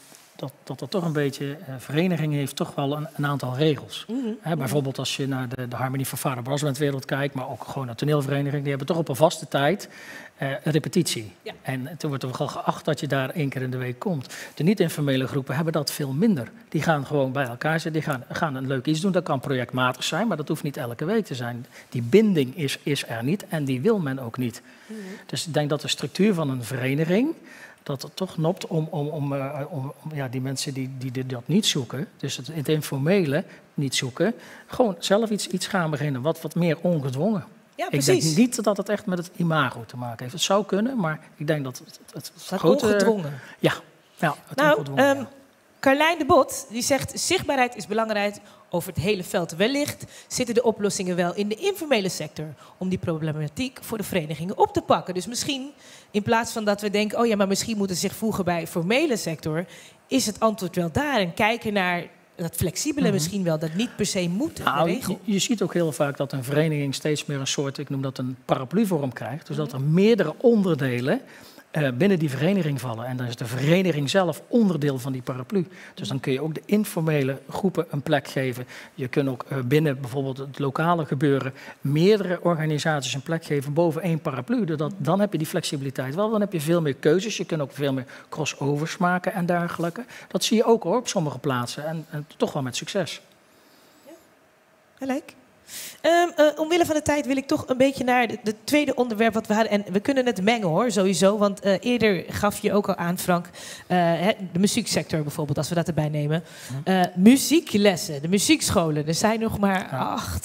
Speaker 12: er toch een beetje, vereniging heeft toch wel een aantal regels. Bijvoorbeeld als je naar de Harmonie van Vader Brasband wereld kijkt, maar ook gewoon naar toneelverenigingen, die hebben toch op een vaste tijd een repetitie. Ja. En toen wordt er wel geacht dat je daar 1 keer in de week komt. De niet-informele groepen hebben dat veel minder. Die gaan gewoon bij elkaar zitten, die gaan een leuk iets doen. Dat kan projectmatig zijn, maar dat hoeft niet elke week te zijn. Die binding is er niet en die wil men ook niet. Dus ik denk dat de structuur van een vereniging, dat het toch nopt om die mensen die dat niet zoeken, dus het informele niet zoeken, gewoon zelf iets gaan beginnen, wat meer ongedwongen. Ja, ik denk niet dat het echt met het imago te maken heeft. Het zou kunnen, maar ik denk dat het grote...
Speaker 1: Ongedwongen?
Speaker 12: Ja, het ongedwongen. Ja.
Speaker 1: Carlijn de Bot die zegt, zichtbaarheid is belangrijk over het hele veld. Wellicht zitten de oplossingen wel in de informele sector om die problematiek voor de verenigingen op te pakken. Dus misschien, in plaats van dat we denken, oh ja, maar misschien moeten ze zich voegen bij formele sector, is het antwoord wel daar. En kijken naar dat flexibele misschien wel, dat niet per se moet.
Speaker 12: Je ziet ook heel vaak dat een vereniging steeds meer een soort, ik noem dat een paraplu-vorm krijgt. Dus dat er meerdere onderdelen binnen die vereniging vallen. En dan is de vereniging zelf onderdeel van die paraplu. Dus dan kun je ook de informele groepen een plek geven. Je kunt ook binnen bijvoorbeeld het lokale gebeuren meerdere organisaties een plek geven boven 1 paraplu. Dan heb je die flexibiliteit wel. Dan heb je veel meer keuzes. Je kunt ook veel meer crossovers maken en dergelijke. Dat zie je ook hoor, op sommige plaatsen. En toch wel met succes.
Speaker 1: Ja, gelijk. Omwille van de tijd wil ik toch een beetje naar het tweede onderwerp wat we hadden. En we kunnen het mengen hoor, sowieso. Want eerder gaf je ook al aan, Frank, de muzieksector bijvoorbeeld, als we dat erbij nemen. Muzieklessen, de muziekscholen, er zijn nog maar 8.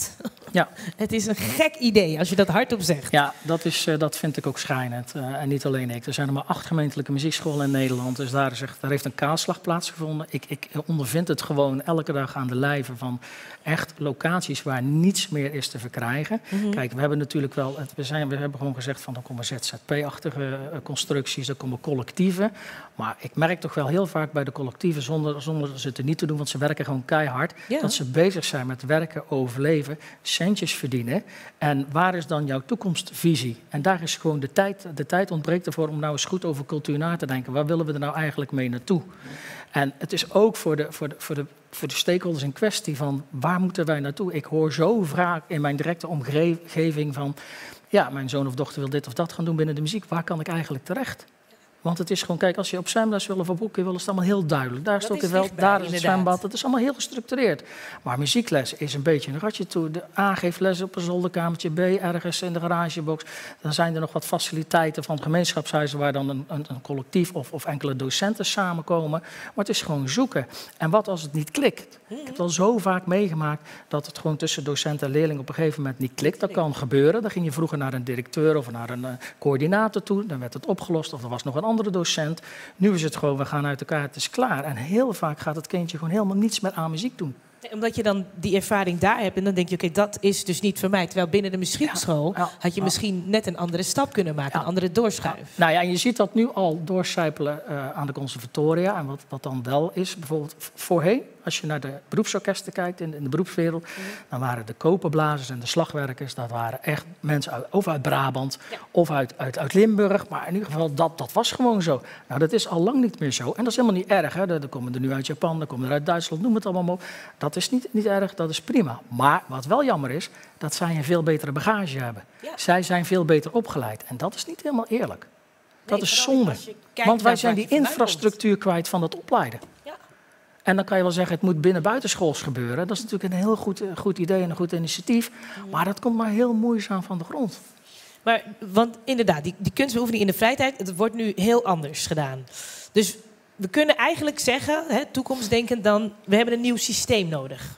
Speaker 12: Ja.
Speaker 1: Het is een gek idee als je dat hardop zegt.
Speaker 12: Ja, dat vind ik ook schrijnend. En niet alleen ik. Er zijn er maar 8 gemeentelijke muziekscholen in Nederland. Dus daar heeft een kaalslag plaatsgevonden. Ik ondervind het gewoon elke dag aan de lijve van echt locaties waar niets meer is te verkrijgen. Kijk, we hebben natuurlijk wel, we hebben gewoon gezegd van er komen ZZP-achtige constructies, er komen collectieven. Maar ik merk toch wel heel vaak bij de collectieven, zonder ze het niet te doen, want ze werken gewoon keihard, dat ze bezig zijn met werken, overleven, centjes verdienen. En waar is dan jouw toekomstvisie? En daar is gewoon de tijd ontbreekt ervoor om nou eens goed over cultuur na te denken. Waar willen we er nou eigenlijk mee naartoe? En het is ook voor de stakeholders in kwestie van waar moeten wij naartoe? Ik hoor zo vaak in mijn directe omgeving van ja, mijn zoon of dochter wil dit of dat gaan doen binnen de muziek. Waar kan ik eigenlijk terecht? Want het is gewoon, kijk, als je op zwemles wil of op boeken wil, is het allemaal heel duidelijk. Daar is het ook in veld, daar is het zwembad. Het is allemaal heel gestructuurd. Maar muziekles is een beetje een ratje toe. De A geeft les op een zolderkamertje, B ergens in de garagebox. Dan zijn er nog wat faciliteiten van gemeenschapshuizen waar dan een collectief of enkele docenten samenkomen. Maar het is gewoon zoeken. En wat als het niet klikt? Ik heb het al zo vaak meegemaakt dat het gewoon tussen docent en leerling op een gegeven moment niet klikt. Dat kan gebeuren. Dan ging je vroeger naar een directeur of naar een coördinator toe. Dan werd het opgelost of er was nog een andere docent. Nu is het gewoon, we gaan uit elkaar, het is klaar. En heel vaak gaat het kindje gewoon helemaal niets meer aan muziek doen.
Speaker 1: Omdat je dan die ervaring daar hebt en dan denk je, oké, dat is dus niet voor mij. Terwijl binnen de muziekschool had je misschien net een andere stap kunnen maken, een andere doorschuif.
Speaker 12: Ja. Nou ja, en je ziet dat nu al doorcijpelen aan de conservatoria. En wat dan wel is, bijvoorbeeld voorheen, als je naar de beroepsorkesten kijkt in de beroepswereld, dan waren de koperblazers en de slagwerkers, dat waren echt mensen of uit Brabant of uit Limburg. Maar in ieder geval, dat was gewoon zo. Nou, dat is al lang niet meer zo. En dat is helemaal niet erg. Hè. Er komen er nu uit Japan, er komen er uit Duitsland, noem het allemaal maar op. Dat is niet erg, dat is prima. Maar wat wel jammer is, dat zij een veel betere bagage hebben. Ja. Zij zijn veel beter opgeleid. En dat is niet helemaal eerlijk. Dat is zonde. Want wij zijn die infrastructuur kwijt van het opleiden. Ja. En dan kan je wel zeggen, het moet binnen buitenschools gebeuren. Dat is natuurlijk een heel goed idee en een goed initiatief. Maar dat komt maar heel moeizaam van de grond.
Speaker 1: Maar, want inderdaad, die kunstbeoefening in de vrije tijd, het wordt nu heel anders gedaan. Dus we kunnen eigenlijk zeggen, toekomstdenkend dan, we hebben een nieuw systeem nodig.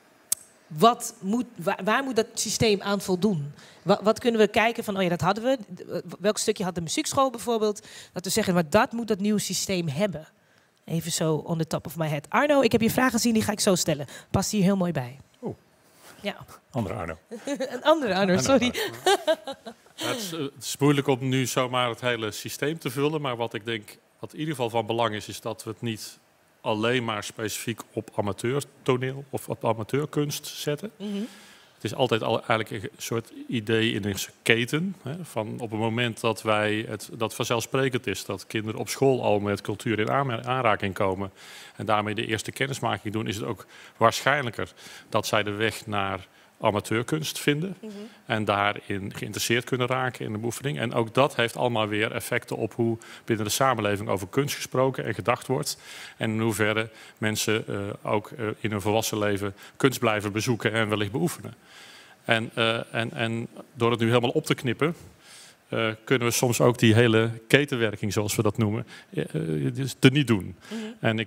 Speaker 1: Waar moet dat systeem aan voldoen? Wat kunnen we kijken van, oh ja, dat hadden we. Welk stukje had de muziekschool bijvoorbeeld? Dat we zeggen, maar dat moet dat nieuwe systeem hebben. Even zo on the top of my head. Arno, ik heb je vraag gezien, die ga ik zo stellen. Past hier heel mooi bij.
Speaker 10: Oh.
Speaker 1: Ja.
Speaker 10: Andere Arno.
Speaker 1: Een andere Arno, sorry.
Speaker 13: Het is moeilijk om nu zomaar het hele systeem te vullen. Maar wat ik denk, wat in ieder geval van belang is dat we het niet alleen maar specifiek op amateurtoneel of op amateurkunst zetten. Het is altijd eigenlijk een soort idee in een keten. Hè, van op het moment dat vanzelfsprekend is dat kinderen op school al met cultuur in aanraking komen en daarmee de eerste kennismaking doen, is het ook waarschijnlijker dat zij de weg naar amateurkunst vinden en daarin geïnteresseerd kunnen raken in de beoefening. En ook dat heeft allemaal weer effecten op hoe binnen de samenleving over kunst gesproken en gedacht wordt. En in hoeverre mensen ook in hun volwassen leven kunst blijven bezoeken en wellicht beoefenen. En door het nu helemaal op te knippen, kunnen we soms ook die hele ketenwerking, zoals we dat noemen, niet doen. En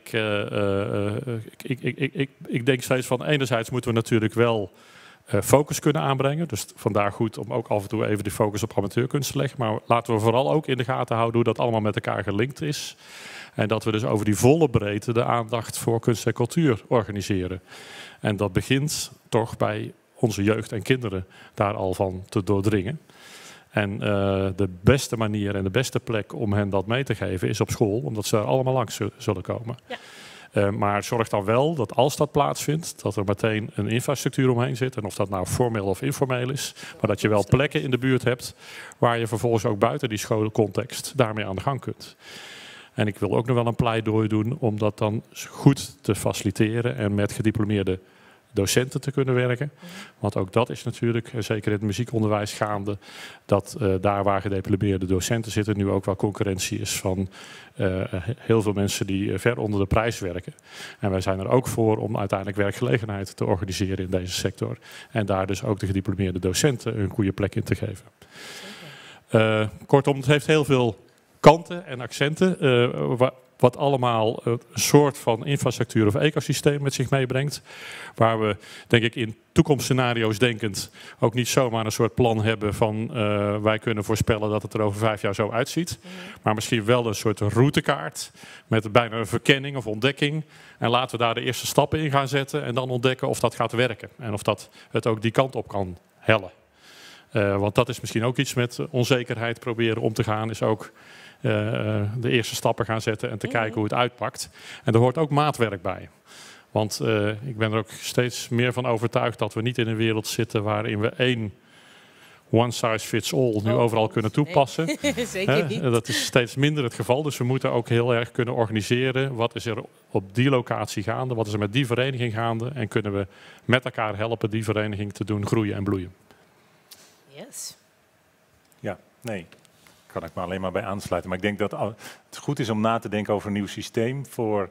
Speaker 13: ik denk steeds van, enerzijds moeten we natuurlijk wel focus kunnen aanbrengen. Dus vandaar goed om ook af en toe even de focus op amateurkunst te leggen. Maar laten we vooral ook in de gaten houden hoe dat allemaal met elkaar gelinkt is. En dat we dus over die volle breedte de aandacht voor kunst en cultuur organiseren. En dat begint toch bij onze jeugd en kinderen daar al van te doordringen. En de beste manier en de beste plek om hen dat mee te geven is op school. Omdat ze er allemaal langs zullen komen. Ja. Maar zorg dan wel dat als dat plaatsvindt, dat er meteen een infrastructuur omheen zit. En of dat nou formeel of informeel is. Maar dat je wel plekken in de buurt hebt waar je vervolgens ook buiten die scholencontext daarmee aan de gang kunt. En ik wil ook nog wel een pleidooi doen om dat dan goed te faciliteren en met gediplomeerde docenten te kunnen werken. Want ook dat is natuurlijk, zeker in het muziekonderwijs gaande, dat daar waar gediplomeerde docenten zitten nu ook wel concurrentie is van heel veel mensen die ver onder de prijs werken. En wij zijn er ook voor om uiteindelijk werkgelegenheid te organiseren in deze sector. En daar dus ook de gediplomeerde docenten een goede plek in te geven. Kortom, het heeft heel veel kanten en accenten. Wat allemaal een soort van infrastructuur of ecosysteem met zich meebrengt. Waar we, denk ik, in toekomstscenario's denkend ook niet zomaar een soort plan hebben van wij kunnen voorspellen dat het er over 5 jaar zo uitziet. Maar misschien wel een soort routekaart met bijna een verkenning of ontdekking. En laten we daar de eerste stappen in gaan zetten en dan ontdekken of dat gaat werken. En of dat het ook die kant op kan hellen. Want dat is misschien ook iets met onzekerheid proberen om te gaan. Is ook de eerste stappen gaan zetten en te kijken hoe het uitpakt. En er hoort ook maatwerk bij. Want ik ben er ook steeds meer van overtuigd dat we niet in een wereld zitten waarin we één one size fits all nu overal kunnen toepassen.
Speaker 1: Nee. Zeker niet.
Speaker 13: Dat is steeds minder het geval. Dus we moeten ook heel erg kunnen organiseren. Wat is er op die locatie gaande? Wat is er met die vereniging gaande? En kunnen we met elkaar helpen die vereniging te doen groeien en bloeien.
Speaker 1: Yes.
Speaker 10: Ja, nee. Kan ik me alleen maar bij aansluiten. Maar ik denk dat het goed is om na te denken over een nieuw systeem voor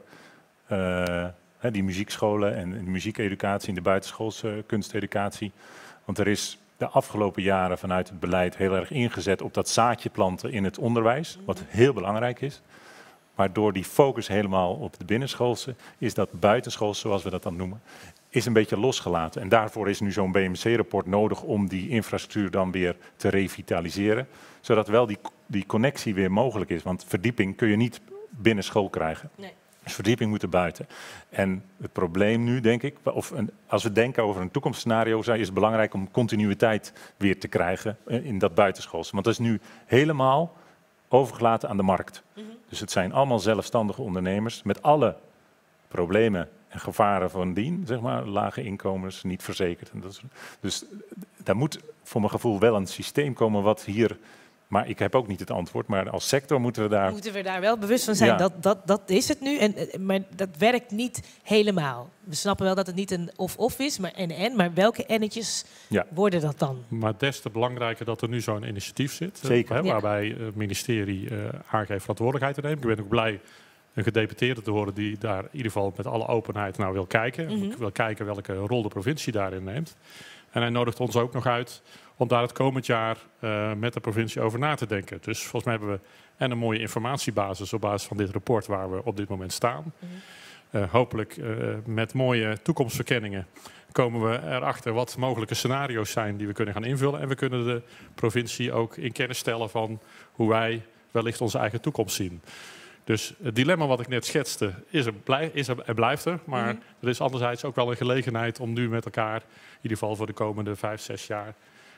Speaker 10: die muziekscholen en de muziekeducatie en de buitenschoolse kunsteducatie. Want er is de afgelopen jaren vanuit het beleid heel erg ingezet op dat zaadje planten in het onderwijs, wat heel belangrijk is. Maar door die focus helemaal op de binnenschoolse is dat buitenschoolse, zoals we dat dan noemen, is een beetje losgelaten. En daarvoor is nu zo'n BMC-rapport nodig om die infrastructuur dan weer te revitaliseren. Zodat wel die connectie weer mogelijk is. Want verdieping kun je niet binnen school krijgen. Nee. Dus verdieping moet er buiten. En het probleem nu, denk ik, als we denken over een toekomstscenario, is het belangrijk om continuïteit weer te krijgen in dat buitenschoolse. Want dat is nu helemaal overgelaten aan de markt. Dus het zijn allemaal zelfstandige ondernemers met alle problemen en gevaren van dien, zeg maar, lage inkomens, niet verzekerd. En dus daar moet voor mijn gevoel wel een systeem komen wat hier, maar ik heb ook niet het antwoord, maar als sector moeten we daar
Speaker 1: wel bewust van zijn. Ja. Dat is het nu, maar dat werkt niet helemaal. We snappen wel dat het niet een of-of is, maar en. Maar welke ennetjes worden dat dan?
Speaker 13: Maar des te belangrijker dat er nu zo'n initiatief zit.
Speaker 10: Zeker.
Speaker 13: Waarbij het ministerie aangeeft verantwoordelijkheid te nemen. Ik ben ook blij een gedeputeerde te horen die daar in ieder geval met alle openheid naar wil kijken. Wil kijken welke rol de provincie daarin neemt. En hij nodigt ons ook nog uit om daar het komend jaar met de provincie over na te denken. Dus volgens mij hebben we een mooie informatiebasis op basis van dit rapport waar we op dit moment staan. Hopelijk met mooie toekomstverkenningen komen we erachter wat mogelijke scenario's zijn die we kunnen gaan invullen. En we kunnen de provincie ook in kennis stellen van hoe wij wellicht onze eigen toekomst zien. Dus het dilemma wat ik net schetste is er blijft er. Maar er is anderzijds ook wel een gelegenheid om nu met elkaar, in ieder geval voor de komende 5, 6 jaar,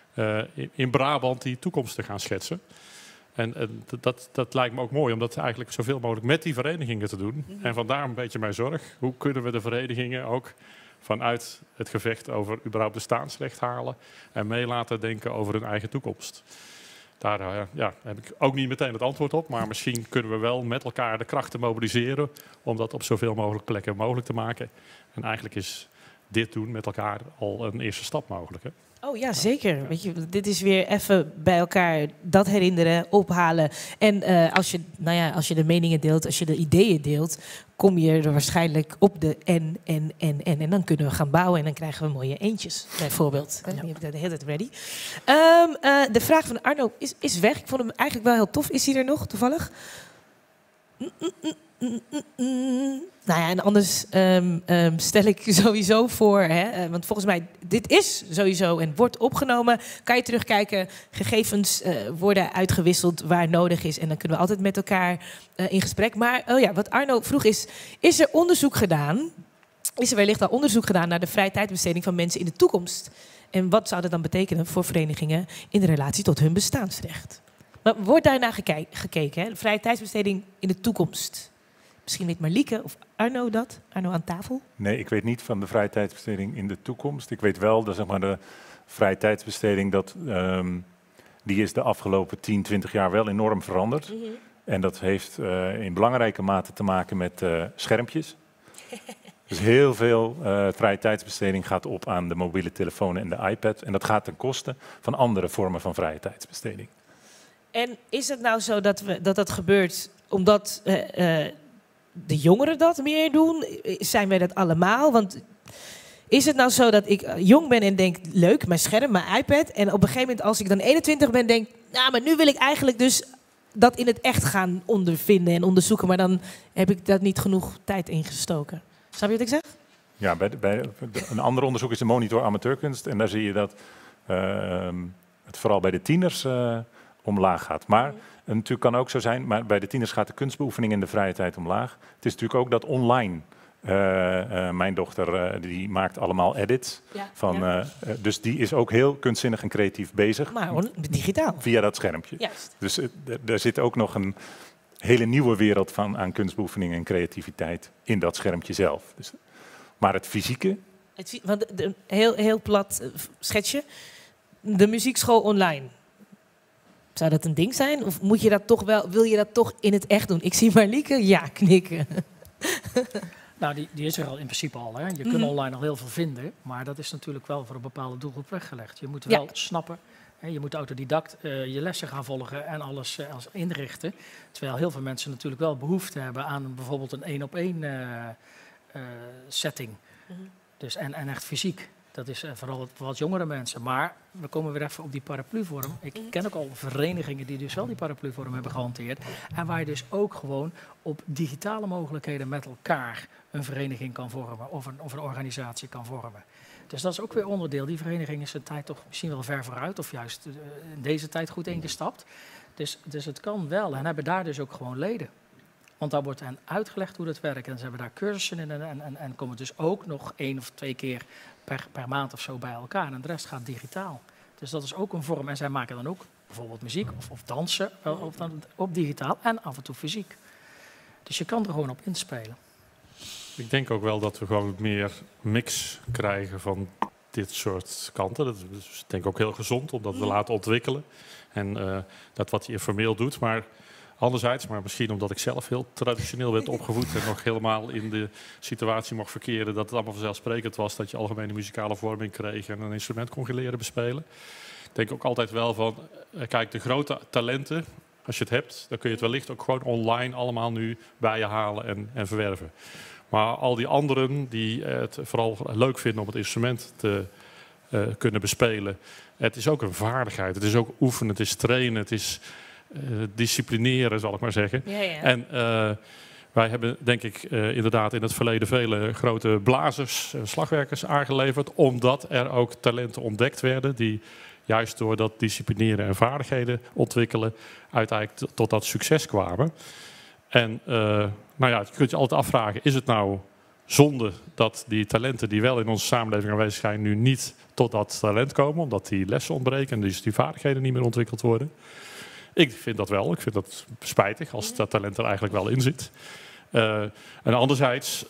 Speaker 13: in Brabant die toekomst te gaan schetsen. En dat lijkt me ook mooi om dat eigenlijk zoveel mogelijk met die verenigingen te doen. En vandaar een beetje mijn zorg. Hoe kunnen we de verenigingen ook vanuit het gevecht over überhaupt bestaansrecht halen en mee laten denken over hun eigen toekomst? Daar heb ik ook niet meteen het antwoord op, maar misschien kunnen we wel met elkaar de krachten mobiliseren om dat op zoveel mogelijk plekken mogelijk te maken. En eigenlijk is dit doen met elkaar al een eerste stap mogelijk. Hè?
Speaker 1: Oh ja, zeker. Weet je, dit is weer even bij elkaar dat herinneren, ophalen. En als je de meningen deelt, als je de ideeën deelt, kom je er waarschijnlijk op de en. En dan kunnen we gaan bouwen en dan krijgen we mooie eentjes, bijvoorbeeld. Ja. Die heb ik de hele tijd ready. De vraag van Arno is weg. Ik vond hem eigenlijk wel heel tof. Is hij er nog, toevallig? Nou ja, en anders stel ik sowieso voor, want volgens mij, dit is sowieso en wordt opgenomen. Kan je terugkijken, gegevens worden uitgewisseld waar nodig is. En dan kunnen we altijd met elkaar in gesprek. Maar wat Arno vroeg is er onderzoek gedaan? Is er wellicht al onderzoek gedaan naar de vrije tijdbesteding van mensen in de toekomst? En wat zou dat dan betekenen voor verenigingen in relatie tot hun bestaansrecht? Maar wordt daarnaar gekeken, hè? Vrije tijdsbesteding in de toekomst? Misschien weet Marlieke of Arno dat? Arno aan tafel?
Speaker 10: Nee, ik weet niet van de vrije tijdsbesteding in de toekomst. Ik weet wel dat de vrije tijdsbesteding, die is de afgelopen 10, 20 jaar wel enorm veranderd. En dat heeft in belangrijke mate te maken met schermpjes. Dus heel veel vrije tijdsbesteding gaat op aan de mobiele telefoon en de iPad. En dat gaat ten koste van andere vormen van vrije tijdsbesteding.
Speaker 1: En is het nou zo dat gebeurt omdat de jongeren dat meer doen? Zijn wij dat allemaal? Want is het nou zo dat ik jong ben en denk, leuk, mijn scherm, mijn iPad. En op een gegeven moment als ik dan 21 ben, denk, nou, maar nu wil ik eigenlijk dus dat in het echt gaan ondervinden en onderzoeken. Maar dan heb ik daar niet genoeg tijd in gestoken. Snap je wat ik zeg?
Speaker 10: Ja, bij een ander onderzoek is de monitor amateurkunst. En daar zie je dat het vooral bij de tieners omlaag gaat. Maar het natuurlijk kan ook zo zijn, maar bij de tieners gaat de kunstbeoefening in de vrije tijd omlaag. Het is natuurlijk ook dat online. Mijn dochter die maakt allemaal edits. Dus die is ook heel kunstzinnig en creatief bezig.
Speaker 1: Maar digitaal.
Speaker 10: Via dat schermpje.
Speaker 1: Juist.
Speaker 10: Dus er zit ook nog een hele nieuwe wereld aan kunstbeoefening en creativiteit in dat schermpje zelf. Dus, maar het fysieke...
Speaker 1: Heel plat schetsje. De muziekschool online. Zou dat een ding zijn? Of moet je dat toch wel, wil je dat toch in het echt doen? Ik zie Marlieke ja knikken.
Speaker 12: Nou, die is er al in principe al. Hè. Je kunt online al heel veel vinden. Maar dat is natuurlijk wel voor een bepaalde doelgroep weggelegd. Je moet wel snappen. Hè, je moet autodidact je lessen gaan volgen en alles inrichten. Terwijl heel veel mensen natuurlijk wel behoefte hebben aan bijvoorbeeld een 1-op-1 setting. Dus, en echt fysiek. Dat is vooral voor wat jongere mensen. Maar we komen weer even op die parapluvorm. Ik ken ook al verenigingen die dus wel die parapluvorm hebben gehanteerd. En waar je dus ook gewoon op digitale mogelijkheden met elkaar een vereniging kan vormen. Of een organisatie kan vormen. Dus dat is ook weer onderdeel. Die vereniging is een tijd toch misschien wel ver vooruit. Of juist in deze tijd goed ingestapt. Dus het kan wel. En hebben daar dus ook gewoon leden. Want daar wordt hen uitgelegd hoe dat werkt. En ze hebben daar cursussen in. En komen dus ook nog 1 of 2 keer per maand of zo bij elkaar. En de rest gaat digitaal. Dus dat is ook een vorm. En zij maken dan ook bijvoorbeeld muziek of dansen op digitaal. En af en toe fysiek. Dus je kan er gewoon op inspelen.
Speaker 13: Ik denk ook wel dat we gewoon meer mix krijgen van dit soort kanten. Dat is denk ik ook heel gezond om dat te laten ontwikkelen. En dat wat je informeel doet. Maar anderzijds, maar misschien omdat ik zelf heel traditioneel werd opgevoed en nog helemaal in de situatie mocht verkeren dat het allemaal vanzelfsprekend was dat je algemene muzikale vorming kreeg en een instrument kon leren bespelen. Ik denk ook altijd wel van, kijk, de grote talenten, als je het hebt, dan kun je het wellicht ook gewoon online allemaal nu bij je halen en verwerven. Maar al die anderen die het vooral leuk vinden om het instrument te kunnen bespelen, het is ook een vaardigheid, het is ook oefenen, het is trainen, het is disciplineren, zal ik maar zeggen.
Speaker 1: Ja, ja.
Speaker 13: En wij hebben, denk ik, inderdaad in het verleden vele grote blazers en slagwerkers aangeleverd, omdat er ook talenten ontdekt werden die juist door dat disciplineren en vaardigheden ontwikkelen uiteindelijk tot dat succes kwamen. En nou ja, je kunt je altijd afvragen, is het nou zonde dat die talenten die wel in onze samenleving aanwezig zijn nu niet tot dat talent komen, omdat die lessen ontbreken en dus die vaardigheden niet meer ontwikkeld worden? Ik vind dat wel. Ik vind dat spijtig als dat talent er eigenlijk wel in zit. En anderzijds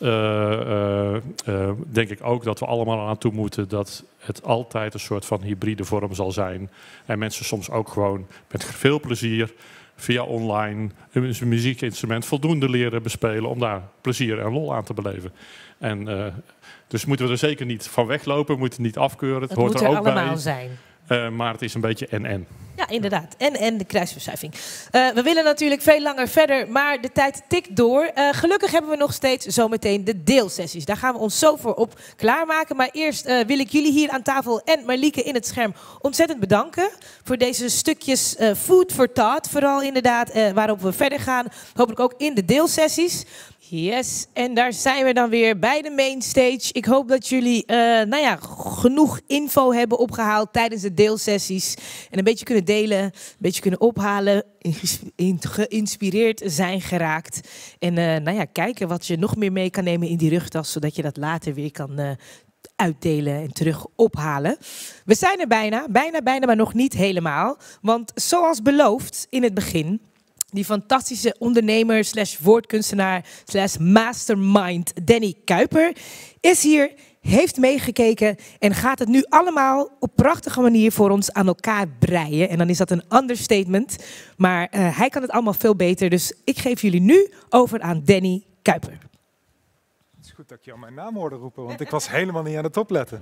Speaker 13: denk ik ook dat we allemaal aan toe moeten dat het altijd een soort van hybride vorm zal zijn. En mensen soms ook gewoon met veel plezier via online een muziekinstrument voldoende leren bespelen om daar plezier en lol aan te beleven. En dus moeten we er zeker niet van weglopen, moeten het niet afkeuren. Het hoort er ook
Speaker 1: allemaal
Speaker 13: bij.
Speaker 1: Zijn.
Speaker 13: Maar het is een beetje en.
Speaker 1: Ja, inderdaad. En de kruisverschuiving. We willen natuurlijk veel langer verder, maar de tijd tikt door. Gelukkig hebben we nog steeds zometeen de deelsessies. Daar gaan we ons zo voor op klaarmaken. Maar eerst wil ik jullie hier aan tafel en Marlieke in het scherm ontzettend bedanken voor deze stukjes food for thought. Vooral inderdaad waarop we verder gaan. Hopelijk ook in de deelsessies. Yes, en daar zijn we dan weer bij de mainstage. Ik hoop dat jullie genoeg info hebben opgehaald tijdens de deelsessies. En een beetje kunnen delen, een beetje kunnen ophalen, geïnspireerd zijn geraakt. En kijken wat je nog meer mee kan nemen in die rugtas, zodat je dat later weer kan uitdelen en terug ophalen. We zijn er bijna, maar nog niet helemaal. Want zoals beloofd in het begin, die fantastische ondernemer / woordkunstenaar / mastermind Danny Kuiper is hier, heeft meegekeken en gaat het nu allemaal op prachtige manier voor ons aan elkaar breien. En dan is dat een understatement, maar hij kan het allemaal veel beter. Dus ik geef jullie nu over aan Danny Kuiper.
Speaker 4: Het is goed dat ik jou mijn naam hoorde roepen, want ik was helemaal niet aan het opletten.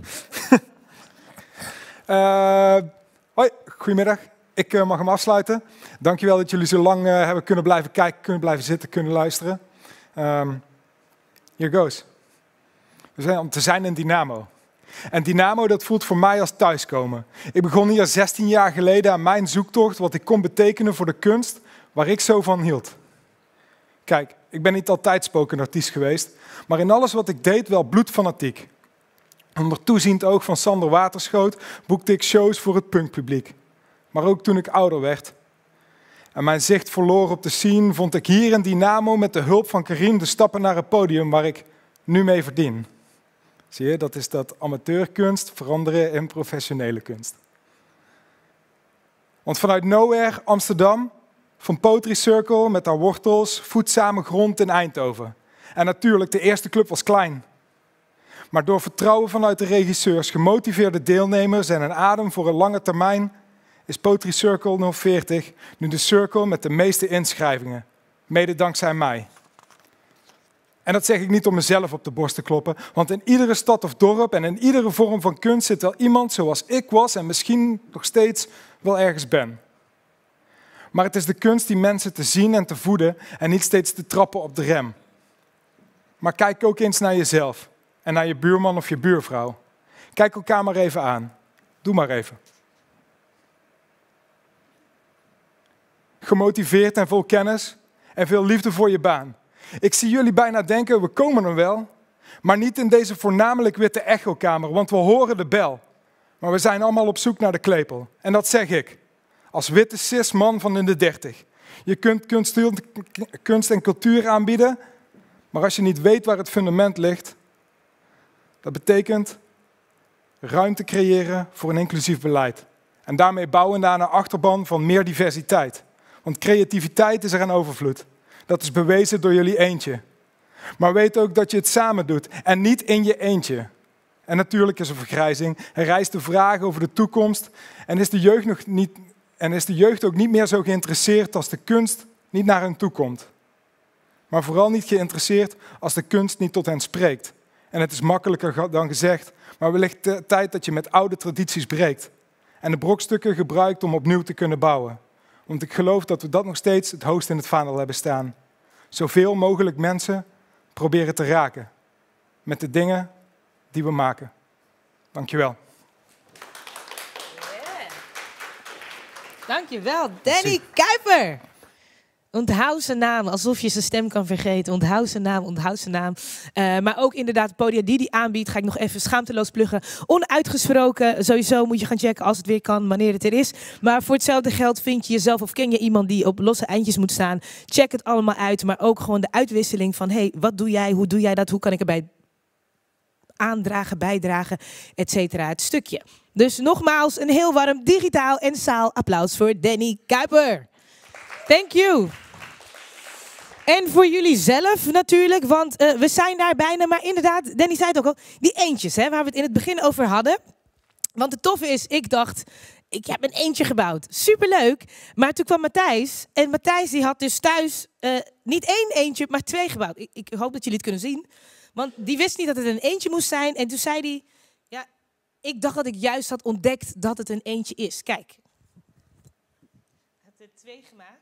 Speaker 4: Hoi, goedemiddag. Ik mag hem afsluiten. Dankjewel dat jullie zo lang hebben kunnen blijven kijken, kunnen blijven zitten, kunnen luisteren. Here goes. We zijn om te zijn in Dynamo. En Dynamo, dat voelt voor mij als thuiskomen. Ik begon hier 16 jaar geleden aan mijn zoektocht, wat ik kon betekenen voor de kunst, waar ik zo van hield. Kijk, ik ben niet altijd spoken artiest geweest, maar in alles wat ik deed wel bloedfanatiek. Onder toeziend oog van Sander Waterschoot boekte ik shows voor het punkpubliek. Maar ook toen ik ouder werd en mijn zicht verloor op de scene, vond ik hier in Dynamo met de hulp van Karim de stappen naar het podium waar ik nu mee verdien. Zie je, dat is dat amateurkunst veranderen in professionele kunst. Want vanuit Nowhere, Amsterdam, van Poetry Circle met haar wortels, voedzame grond in Eindhoven. En natuurlijk, de eerste club was klein. Maar door vertrouwen vanuit de regisseurs, gemotiveerde deelnemers en een adem voor een lange termijn, is Poetry Circle 040 nu de circle met de meeste inschrijvingen. Mede dankzij mij. En dat zeg ik niet om mezelf op de borst te kloppen, want in iedere stad of dorp en in iedere vorm van kunst zit wel iemand zoals ik was en misschien nog steeds wel ergens ben. Maar het is de kunst die mensen te zien en te voeden en niet steeds te trappen op de rem. Maar kijk ook eens naar jezelf en naar je buurman of je buurvrouw. Kijk elkaar maar even aan. Doe maar even. Gemotiveerd en vol kennis en veel liefde voor je baan. Ik zie jullie bijna denken, we komen er wel, maar niet in deze voornamelijk witte echokamer, want we horen de bel. Maar we zijn allemaal op zoek naar de klepel. En dat zeg ik, als witte cis-man van in de 30. Je kunt kunst en cultuur aanbieden, maar als je niet weet waar het fundament ligt, dat betekent ruimte creëren voor een inclusief beleid. En daarmee bouwen we aan een achterban van meer diversiteit. Want creativiteit is er aan overvloed. Dat is bewezen door jullie eentje. Maar weet ook dat je het samen doet en niet in je eentje. En natuurlijk is er vergrijzing. Er rijst de vraag over de toekomst. En is de jeugd ook niet meer zo geïnteresseerd als de kunst niet naar hen toe komt. Maar vooral niet geïnteresseerd als de kunst niet tot hen spreekt. En het is makkelijker dan gezegd, maar wellicht tijd dat je met oude tradities breekt. En de brokstukken gebruikt om opnieuw te kunnen bouwen. Want ik geloof dat we dat nog steeds het hoogst in het vaandel hebben staan. Zoveel mogelijk mensen proberen te raken met de dingen die we maken. Dankjewel.
Speaker 1: Dankjewel, Danny Kuiper. Onthoud zijn naam, alsof je zijn stem kan vergeten. Onthoud zijn naam, onthoud zijn naam. Maar ook inderdaad, de podia die hij aanbiedt, ga ik nog even schaamteloos pluggen. Onuitgesproken, sowieso moet je gaan checken als het weer kan, wanneer het er is. Maar voor hetzelfde geld vind je jezelf of ken je iemand die op losse eindjes moet staan. Check het allemaal uit, maar ook gewoon de uitwisseling van, hey, wat doe jij, hoe doe jij dat, hoe kan ik erbij aandragen, bijdragen, et cetera, het stukje. Dus nogmaals, een heel warm digitaal en zaal applaus voor Danny Kuiper. Thank you. En voor jullie zelf natuurlijk, want we zijn daar bijna. Maar inderdaad, Danny zei het ook al, die eentjes hè, waar we het in het begin over hadden. Want het toffe is, ik dacht, ik heb een eentje gebouwd. Superleuk. Maar toen kwam Matthijs. En Matthijs die had dus thuis niet 1 eentje, maar 2 gebouwd. Ik hoop dat jullie het kunnen zien. Want die wist niet dat het een eentje moest zijn. En toen zei hij, ja, ik dacht dat ik juist had ontdekt dat het een eentje is. Kijk. Ik heb er 2 gemaakt.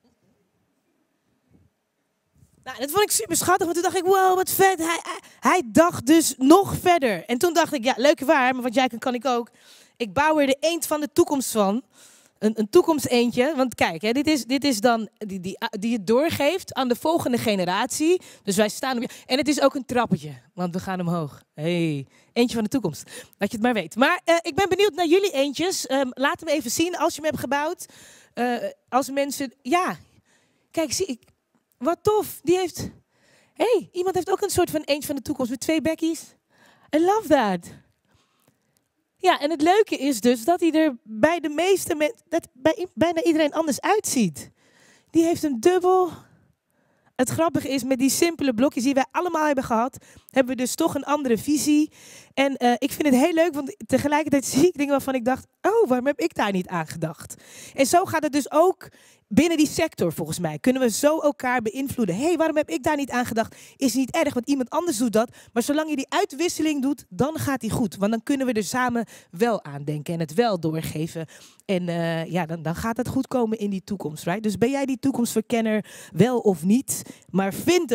Speaker 1: Nou, dat vond ik super schattig, want toen dacht ik, wow, wat vet. Hij dacht dus nog verder. En toen dacht ik, ja, leuk waar, maar wat jij kan ik ook. Ik bouw er de eend van de toekomst van. Een toekomsteentje. Want kijk, hè, dit is dan die het doorgeeft aan de volgende generatie. Dus wij staan op. En het is ook een trappetje, want we gaan omhoog. Hey, eentje van de toekomst. Dat je het maar weet. Maar ik ben benieuwd naar jullie eentjes. Laat hem even zien als je hem hebt gebouwd. Als mensen, ja. Kijk, zie ik. Wat tof. Die heeft... Hey, iemand heeft ook een soort van eentje van de toekomst met 2 bekkies. I love that. Ja, en het leuke is dus dat hij er bij de meeste mensen, bij bijna iedereen anders uitziet. Die heeft een dubbel. Het grappige is, met die simpele blokjes die wij allemaal hebben gehad, hebben we dus toch een andere visie. En ik vind het heel leuk, want tegelijkertijd zie ik dingen waarvan ik dacht, oh, waarom heb ik daar niet aan gedacht? En zo gaat het dus ook binnen die sector, volgens mij. Kunnen we zo elkaar beïnvloeden. Hé, waarom heb ik daar niet aan gedacht? Is niet erg, want iemand anders doet dat. Maar zolang je die uitwisseling doet, dan gaat die goed. Want dan kunnen we er samen wel aan denken en het wel doorgeven. En ja, dan gaat het goed komen in die toekomst. Right? Dus ben jij die toekomstverkenner wel of niet? Maar vind hem.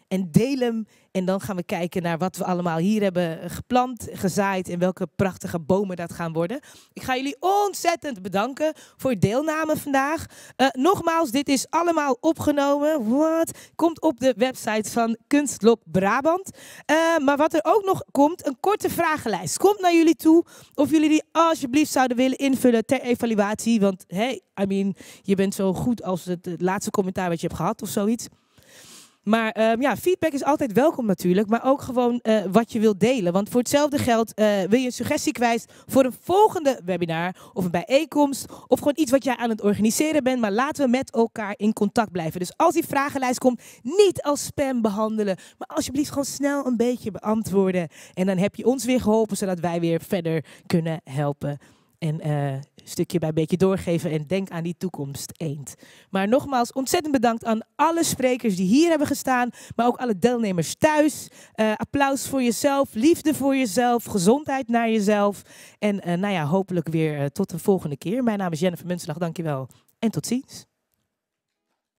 Speaker 1: En deel hem. En dan gaan we kijken naar wat we allemaal hier hebben geplant, gezaaid. En welke prachtige bomen dat gaan worden. Ik ga jullie ontzettend bedanken voor je deelname vandaag. Nogmaals, dit is allemaal opgenomen. Komt op de website van Kunstlok Brabant. Maar wat er ook nog komt, een korte vragenlijst. Komt naar jullie toe of jullie die alsjeblieft zouden willen invullen ter evaluatie. Want hey, je bent zo goed als het laatste commentaar wat je hebt gehad of zoiets. Maar feedback is altijd welkom natuurlijk, maar ook gewoon wat je wilt delen. Want voor hetzelfde geld wil je een suggestie kwijt voor een volgende webinar of een bijeenkomst of gewoon iets wat jij aan het organiseren bent. Maar laten we met elkaar in contact blijven. Dus als die vragenlijst komt, niet als spam behandelen, maar alsjeblieft gewoon snel een beetje beantwoorden. En dan heb je ons weer geholpen, zodat wij weer verder kunnen helpen. En een stukje bij beetje doorgeven en denk aan die toekomst eend. Maar nogmaals, ontzettend bedankt aan alle sprekers die hier hebben gestaan. Maar ook alle deelnemers thuis. Applaus voor jezelf, liefde voor jezelf, gezondheid naar jezelf. En hopelijk weer tot de volgende keer. Mijn naam is Jennifer Munslag, dankjewel en tot ziens.